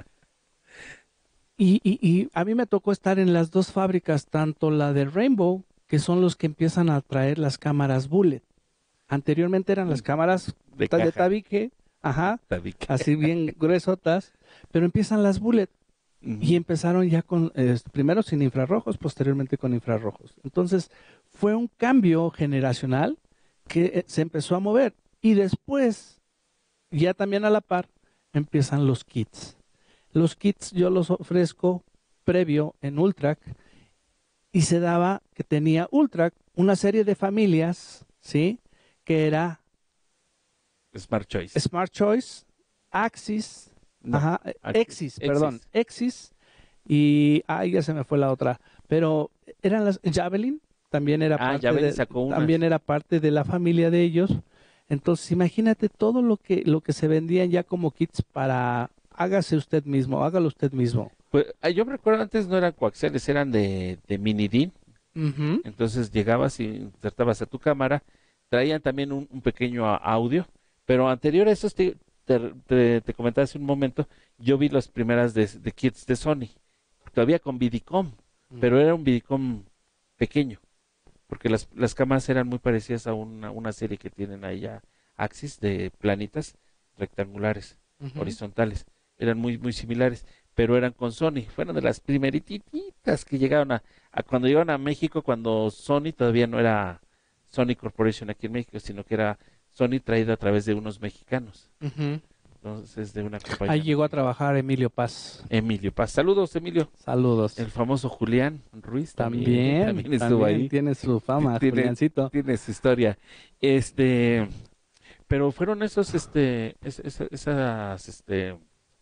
Speaker 2: y, y, y a mí me tocó estar en las dos fábricas, tanto la de Rainbow, que son los que empiezan a traer las cámaras Bullet. Anteriormente eran las cámaras
Speaker 1: de,
Speaker 2: de
Speaker 1: caja.
Speaker 2: tabique, ajá,
Speaker 1: Tabique.
Speaker 2: así bien gruesotas, pero empiezan las Bullet.
Speaker 1: Uh-huh.
Speaker 2: Y empezaron ya con, eh, primero sin infrarrojos, posteriormente con infrarrojos. Entonces, fue un cambio generacional que eh, se empezó a mover. Y después, ya también a la par, empiezan los kits. Los kits yo los ofrezco previo en Ultrac y se daba que tenía Ultrac una serie de familias, ¿sí? Que era
Speaker 1: Smart Choice.
Speaker 2: Smart Choice, Axis,
Speaker 1: No,
Speaker 2: ajá,
Speaker 1: Axis,
Speaker 2: Exis,
Speaker 1: Exis.
Speaker 2: perdón, Exis y ay, ya se me fue la otra, pero eran las Javelin, también era
Speaker 1: Ah,
Speaker 2: parte
Speaker 1: Javelin
Speaker 2: de
Speaker 1: sacó unas.
Speaker 2: también era parte de la familia de ellos. Entonces, imagínate todo lo que lo que se vendían ya como kits para hágase usted mismo, hágalo usted mismo.
Speaker 1: Pues ah, yo me recuerdo antes no eran coaxiales, eran de, de mini D I N.
Speaker 2: Uh-huh.
Speaker 1: Entonces llegabas y insertabas a tu cámara, traían también un, un pequeño a- audio, pero anterior a eso te, te, te, te comentaba hace un momento, yo vi las primeras de, de kits de Sony, todavía con Vidicom,
Speaker 2: Uh-huh.
Speaker 1: pero era un Vidicom pequeño, porque las, las cámaras eran muy parecidas a una, una serie que tienen ahí ya Axis de planitas rectangulares,
Speaker 2: Uh-huh.
Speaker 1: horizontales, eran muy, muy similares, pero eran con Sony, fueron de las primerititas que llegaron a, a cuando llegaron a México, cuando Sony todavía no era Sony Corporation aquí en México, sino que era Sony traída a través de unos mexicanos,
Speaker 2: Uh-huh.
Speaker 1: entonces de una compañía.
Speaker 2: Ahí llegó a
Speaker 1: mexicana.
Speaker 2: trabajar Emilio Paz.
Speaker 1: Emilio Paz. Saludos, Emilio.
Speaker 2: Saludos.
Speaker 1: El famoso Julián Ruiz también,
Speaker 2: También,
Speaker 1: también estuvo
Speaker 2: también
Speaker 1: ahí.
Speaker 2: tiene su fama,
Speaker 1: Tiene-
Speaker 2: Juliancito.
Speaker 1: Tiene su historia. Este, pero fueron esos, este, es- es- esas, este,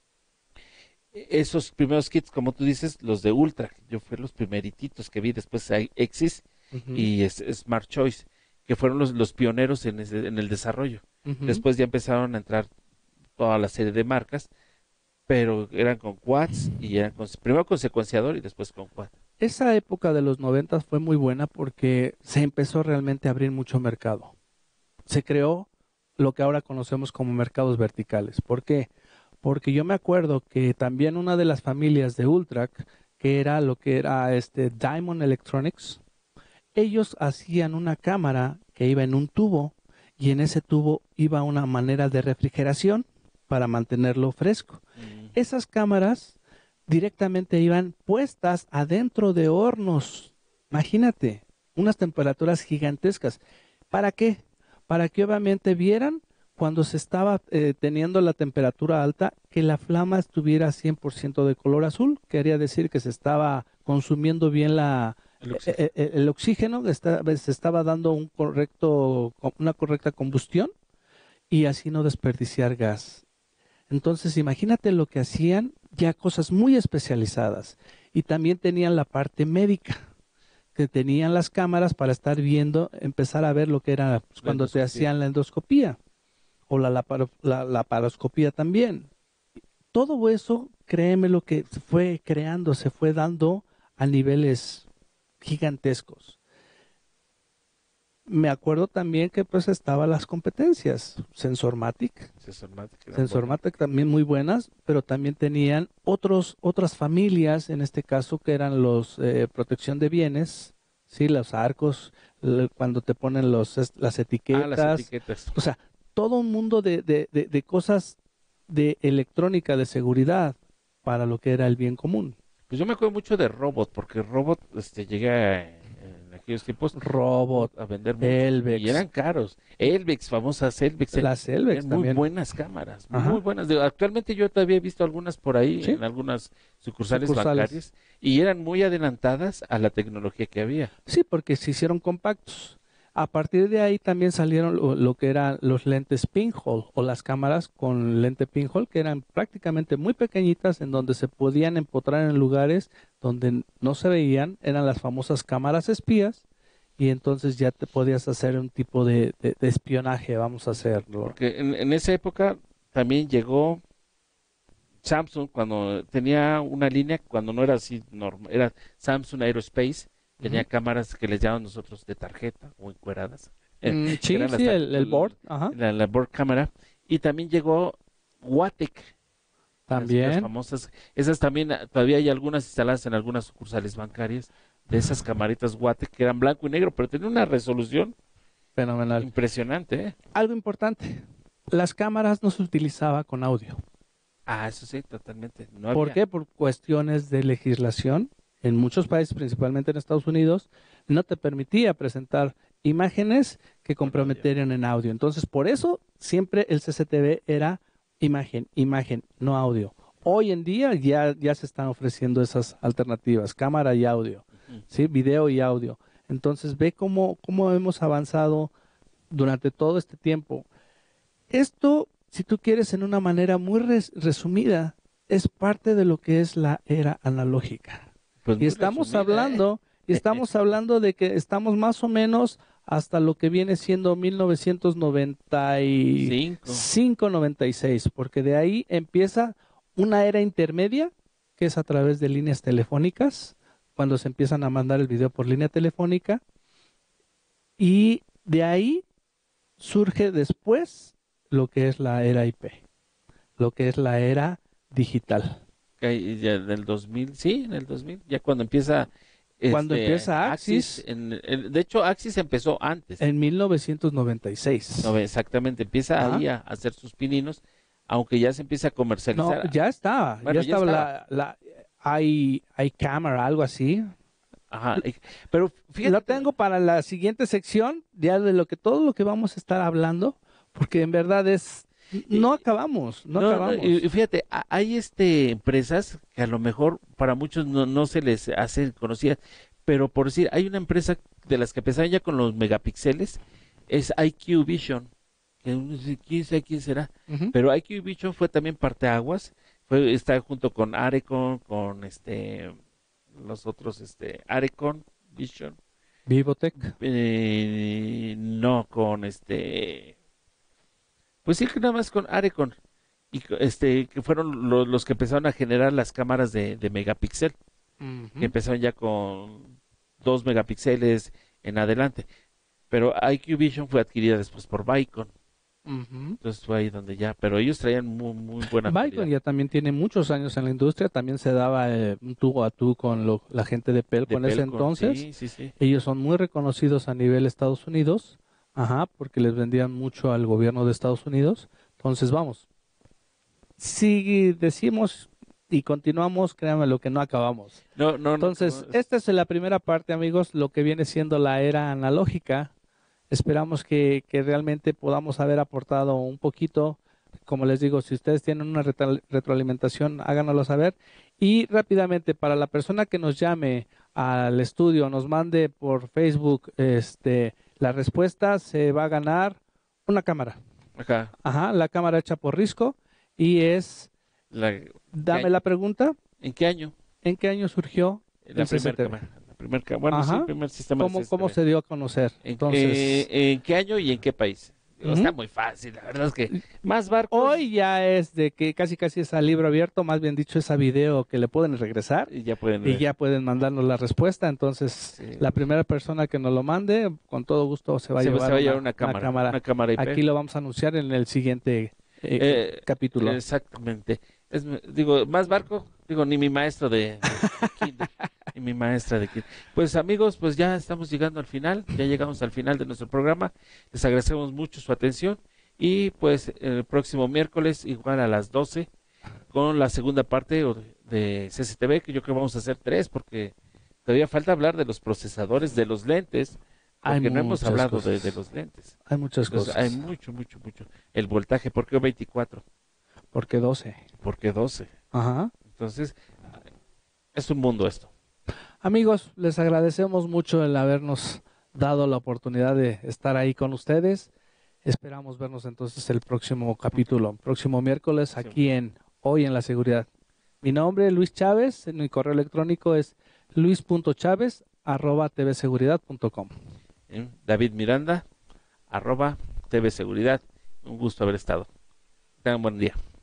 Speaker 1: esos primeros kits, como tú dices, los de Ultra. Yo fui los primerititos que vi, después hay Exis
Speaker 2: Uh-huh.
Speaker 1: y es- Smart Choice, que fueron los, los pioneros en, ese- en el desarrollo.
Speaker 2: Uh-huh.
Speaker 1: Después ya empezaron a entrar toda la serie de marcas, pero eran con quads y eran con, primero con secuenciador y después con quad.
Speaker 2: Esa época de los noventas fue muy buena porque se empezó realmente a abrir mucho mercado. Se creó lo que ahora conocemos como mercados verticales. ¿Por qué? Porque yo me acuerdo que también una de las familias de Ultrac, que era lo que era este Diamond Electronics, ellos hacían una cámara que iba en un tubo y en ese tubo iba una manera de refrigeración para mantenerlo fresco.
Speaker 1: Mm.
Speaker 2: Esas cámaras directamente iban puestas adentro de hornos. Imagínate, unas temperaturas gigantescas. ¿Para qué? Para que obviamente vieran cuando se estaba eh, teniendo la temperatura alta que la flama estuviera cien por ciento de color azul. Quería decir que se estaba consumiendo bien la,
Speaker 1: El
Speaker 2: eh,
Speaker 1: oxígeno.
Speaker 2: eh, eh, el oxígeno, está- se estaba dando un correcto, una correcta combustión y así no desperdiciar gas. Entonces, imagínate lo que hacían, ya cosas muy especializadas. Y también tenían la parte médica, que tenían las cámaras para estar viendo, empezar a ver lo que era pues,
Speaker 1: La
Speaker 2: cuando te
Speaker 1: endoscopía.
Speaker 2: hacían la endoscopía o la, laparo- la laparoscopía también. Todo eso, créeme lo que se fue creando, se fue dando a niveles gigantescos. Me acuerdo también que pues estaban las competencias, Sensormatic,
Speaker 1: Sensormatic, eran
Speaker 2: Sensormatic también muy buenas, pero también tenían otros, otras familias, en este caso que eran los eh, protección de bienes, sí, los arcos, l- cuando te ponen los, es- las
Speaker 1: buenas. Ah,
Speaker 2: etiquetas,
Speaker 1: las etiquetas.
Speaker 2: o sea, todo un mundo de, de, de, de cosas de electrónica, de seguridad, para lo que era el bien común.
Speaker 1: Pues yo me acuerdo mucho de Robot, porque Robot este, llegué a- en aquellos tiempos
Speaker 2: Robot,
Speaker 1: a vender mucho.
Speaker 2: Elvex.
Speaker 1: Y eran caros. Elvex, famosas Elvex. eran-
Speaker 2: las Elvex
Speaker 1: eran muy
Speaker 2: también.
Speaker 1: buenas cámaras,
Speaker 2: Ajá.
Speaker 1: muy buenas. Digo, actualmente yo todavía he visto algunas por ahí,
Speaker 2: Sí.
Speaker 1: en algunas sucursales,
Speaker 2: Sucursales.
Speaker 1: bancarias, y eran muy adelantadas a la tecnología que había.
Speaker 2: Sí, porque se hicieron compactos. A partir de ahí también salieron lo, lo que eran los lentes pinhole o las cámaras con lente pinhole que eran prácticamente muy pequeñitas en donde se podían empotrar en lugares donde no se veían, eran las famosas cámaras espías y entonces ya te podías hacer un tipo de, de- de espionaje, vamos a hacerlo.
Speaker 1: Porque en, en esa época también llegó Samsung, cuando tenía una línea, cuando no era así normal, era Samsung Aerospace, tenía
Speaker 2: Ujú.
Speaker 1: cámaras que les llamamos nosotros de tarjeta o encueradas, eh,
Speaker 2: Mm,
Speaker 1: que
Speaker 2: sí,
Speaker 1: eran las,
Speaker 2: sí,
Speaker 1: tar-
Speaker 2: el, el board,
Speaker 1: l-
Speaker 2: ajá,
Speaker 1: la, la board cámara, y también llegó Watek, las, las
Speaker 2: también,
Speaker 1: famosas, esas también, ah, todavía hay algunas instaladas en algunas sucursales bancarias, de esas camaritas Watek que eran blanco y negro, pero tenían una resolución
Speaker 2: fenomenal.
Speaker 1: impresionante, ¿eh?
Speaker 2: Algo importante, las cámaras no se utilizaba con audio.
Speaker 1: Ah, eso sí, totalmente, no
Speaker 2: ¿Por
Speaker 1: había.
Speaker 2: qué? Por cuestiones de legislación. En muchos países, principalmente en Estados Unidos, no te permitía presentar imágenes que
Speaker 1: Con audio.
Speaker 2: comprometieran en audio. Entonces, por eso siempre el C C T V era imagen, imagen, no audio. Hoy en día ya, ya se están ofreciendo esas alternativas, cámara y audio,
Speaker 1: Ujú.
Speaker 2: ¿sí? Video y audio. Entonces, ve cómo, cómo hemos avanzado durante todo este tiempo. Esto, si tú quieres, en una manera muy res- resumida, es parte de lo que es la era analógica.
Speaker 1: Pues
Speaker 2: Y
Speaker 1: muy
Speaker 2: estamos
Speaker 1: resumida, ¿eh?
Speaker 2: hablando, y estamos hablando de que estamos más o menos hasta lo que viene siendo mil novecientos noventa y
Speaker 1: Cinco.
Speaker 2: cinco, noventa y seis, porque de ahí empieza una era intermedia, que es a través de líneas telefónicas, cuando se empiezan a mandar el video por línea telefónica, y de ahí surge después lo que es la era I P, lo que es la era digital.
Speaker 1: Que hay ya en el dos mil, sí, en el dos mil, ya cuando empieza
Speaker 2: Cuando
Speaker 1: este
Speaker 2: empieza
Speaker 1: Axis,
Speaker 2: Axis
Speaker 1: en, en- de hecho Axis empezó antes,
Speaker 2: en mil novecientos noventa y seis.
Speaker 1: no ve exactamente, empieza
Speaker 2: Ajá.
Speaker 1: ahí a, hacer sus pininos, aunque ya se empieza a
Speaker 2: No,
Speaker 1: comercializar.
Speaker 2: ya estaba, ya
Speaker 1: Bueno, ya
Speaker 2: estaba
Speaker 1: estaba,
Speaker 2: la, la hay, hay cámara, algo así.
Speaker 1: ajá, eh, pero
Speaker 2: Lo
Speaker 1: fíjate que
Speaker 2: tengo para la siguiente sección, ya de lo que todo lo que vamos a estar hablando, porque en verdad es, no
Speaker 1: eh,
Speaker 2: acabamos, no
Speaker 1: no, no, y- y
Speaker 2: acabamos.
Speaker 1: fíjate, ha- hay este empresas que a lo mejor para muchos no, no se les hace conocida, pero por decir, hay una empresa de las que empezaron ya con los megapíxeles, es I Q Vision, que uno dice, quién sabe quién será,
Speaker 2: Ujú.
Speaker 1: pero I Q Vision fue también parteaguas, fue, está junto con Arecon, con este, los otros, este, Arecon Vision,
Speaker 2: Vivotech.
Speaker 1: eh, no, con este, pues sí, que nada más con Arecon, y co- este, que fueron lo- los que empezaron a generar las cámaras de, de megapíxel, que
Speaker 2: Ujú.
Speaker 1: empezaron ya con dos megapíxeles en adelante. Pero I Q Vision fue adquirida después por Vicon.
Speaker 2: Ujú.
Speaker 1: Entonces fue ahí donde ya, pero ellos traían muy, muy buena
Speaker 2: Vicon
Speaker 1: calidad.
Speaker 2: ya también tiene muchos años en la industria, también se daba eh, un tú a tú con lo- la gente de Pelco
Speaker 1: De
Speaker 2: en ese
Speaker 1: Pelcon,
Speaker 2: entonces.
Speaker 1: sí, sí, sí.
Speaker 2: Ellos son muy reconocidos a nivel Estados Unidos, ajá, porque les vendían mucho al gobierno de Estados Unidos. Entonces, vamos, si decimos y continuamos, créanme lo que no acabamos.
Speaker 1: No, no, no,
Speaker 2: Entonces,
Speaker 1: acabamos.
Speaker 2: esta es la primera parte, amigos, lo que viene siendo la era analógica. Esperamos que, que realmente podamos haber aportado un poquito. Como les digo, si ustedes tienen una retro- retroalimentación, háganoslo saber. Y rápidamente, para la persona que nos llame al estudio, nos mande por Facebook este, la respuesta, se va a ganar una cámara.
Speaker 1: Acá,
Speaker 2: Ajá, la cámara hecha por Risco. Y es,
Speaker 1: la, ¿qué
Speaker 2: dame
Speaker 1: año?
Speaker 2: la pregunta,
Speaker 1: ¿En qué año?
Speaker 2: ¿en qué año surgió
Speaker 1: La
Speaker 2: el
Speaker 1: primera
Speaker 2: C C T V?
Speaker 1: cámara. La primer ca- bueno, sí, el
Speaker 2: Ajá,
Speaker 1: primer sistema de
Speaker 2: ¿cómo, cómo
Speaker 1: C C T V.
Speaker 2: se dio a conocer?
Speaker 1: ¿En,
Speaker 2: Entonces,
Speaker 1: eh, ¿en qué año y en qué país? Digo, está
Speaker 2: ujú.
Speaker 1: muy fácil, la verdad es que más barcos
Speaker 2: Hoy ya es de que casi casi es a libro abierto, más bien dicho es a video que le pueden regresar
Speaker 1: y ya pueden
Speaker 2: y
Speaker 1: ver.
Speaker 2: ya pueden mandarnos la respuesta. Entonces,
Speaker 1: Sí.
Speaker 2: la primera persona que nos lo mande, con todo gusto se va a
Speaker 1: Se, va- se
Speaker 2: llevar
Speaker 1: va a
Speaker 2: una,
Speaker 1: llevar una
Speaker 2: una
Speaker 1: cámara,
Speaker 2: cámara.
Speaker 1: una cámara I P.
Speaker 2: Aquí lo vamos a anunciar en el siguiente eh,
Speaker 1: Eh,
Speaker 2: capítulo.
Speaker 1: exactamente. Es, digo, más barco, digo, ni mi maestro de, de- de kinder, ni mi maestra de kinder. Pues amigos, pues ya estamos llegando al final, ya llegamos al final de nuestro programa. Les agradecemos mucho su atención y pues el próximo miércoles, igual a las doce, con la segunda parte o de, de C C T V, que yo creo que vamos a hacer tres, porque todavía falta hablar de los procesadores, de los lentes,
Speaker 2: Hay
Speaker 1: porque no hemos
Speaker 2: muchas
Speaker 1: hablado de,
Speaker 2: cosas.
Speaker 1: de los lentes.
Speaker 2: Hay muchas
Speaker 1: Entonces,
Speaker 2: cosas.
Speaker 1: hay mucho, mucho, mucho. El voltaje, ¿por qué veinticuatro?
Speaker 2: Porque doce.
Speaker 1: ¿Por qué doce?
Speaker 2: Ajá.
Speaker 1: Entonces, es un mundo esto.
Speaker 2: Amigos, les agradecemos mucho el habernos dado la oportunidad de estar ahí con ustedes. Esperamos vernos entonces el próximo capítulo, próximo miércoles aquí en Hoy en la Seguridad. Mi nombre es Luis Chávez, mi correo electrónico es luis punto chávez arroba tvseguridad punto com.
Speaker 1: ¿Eh? David Miranda, arroba T V Seguridad. Un gusto haber estado. Tengan buen día.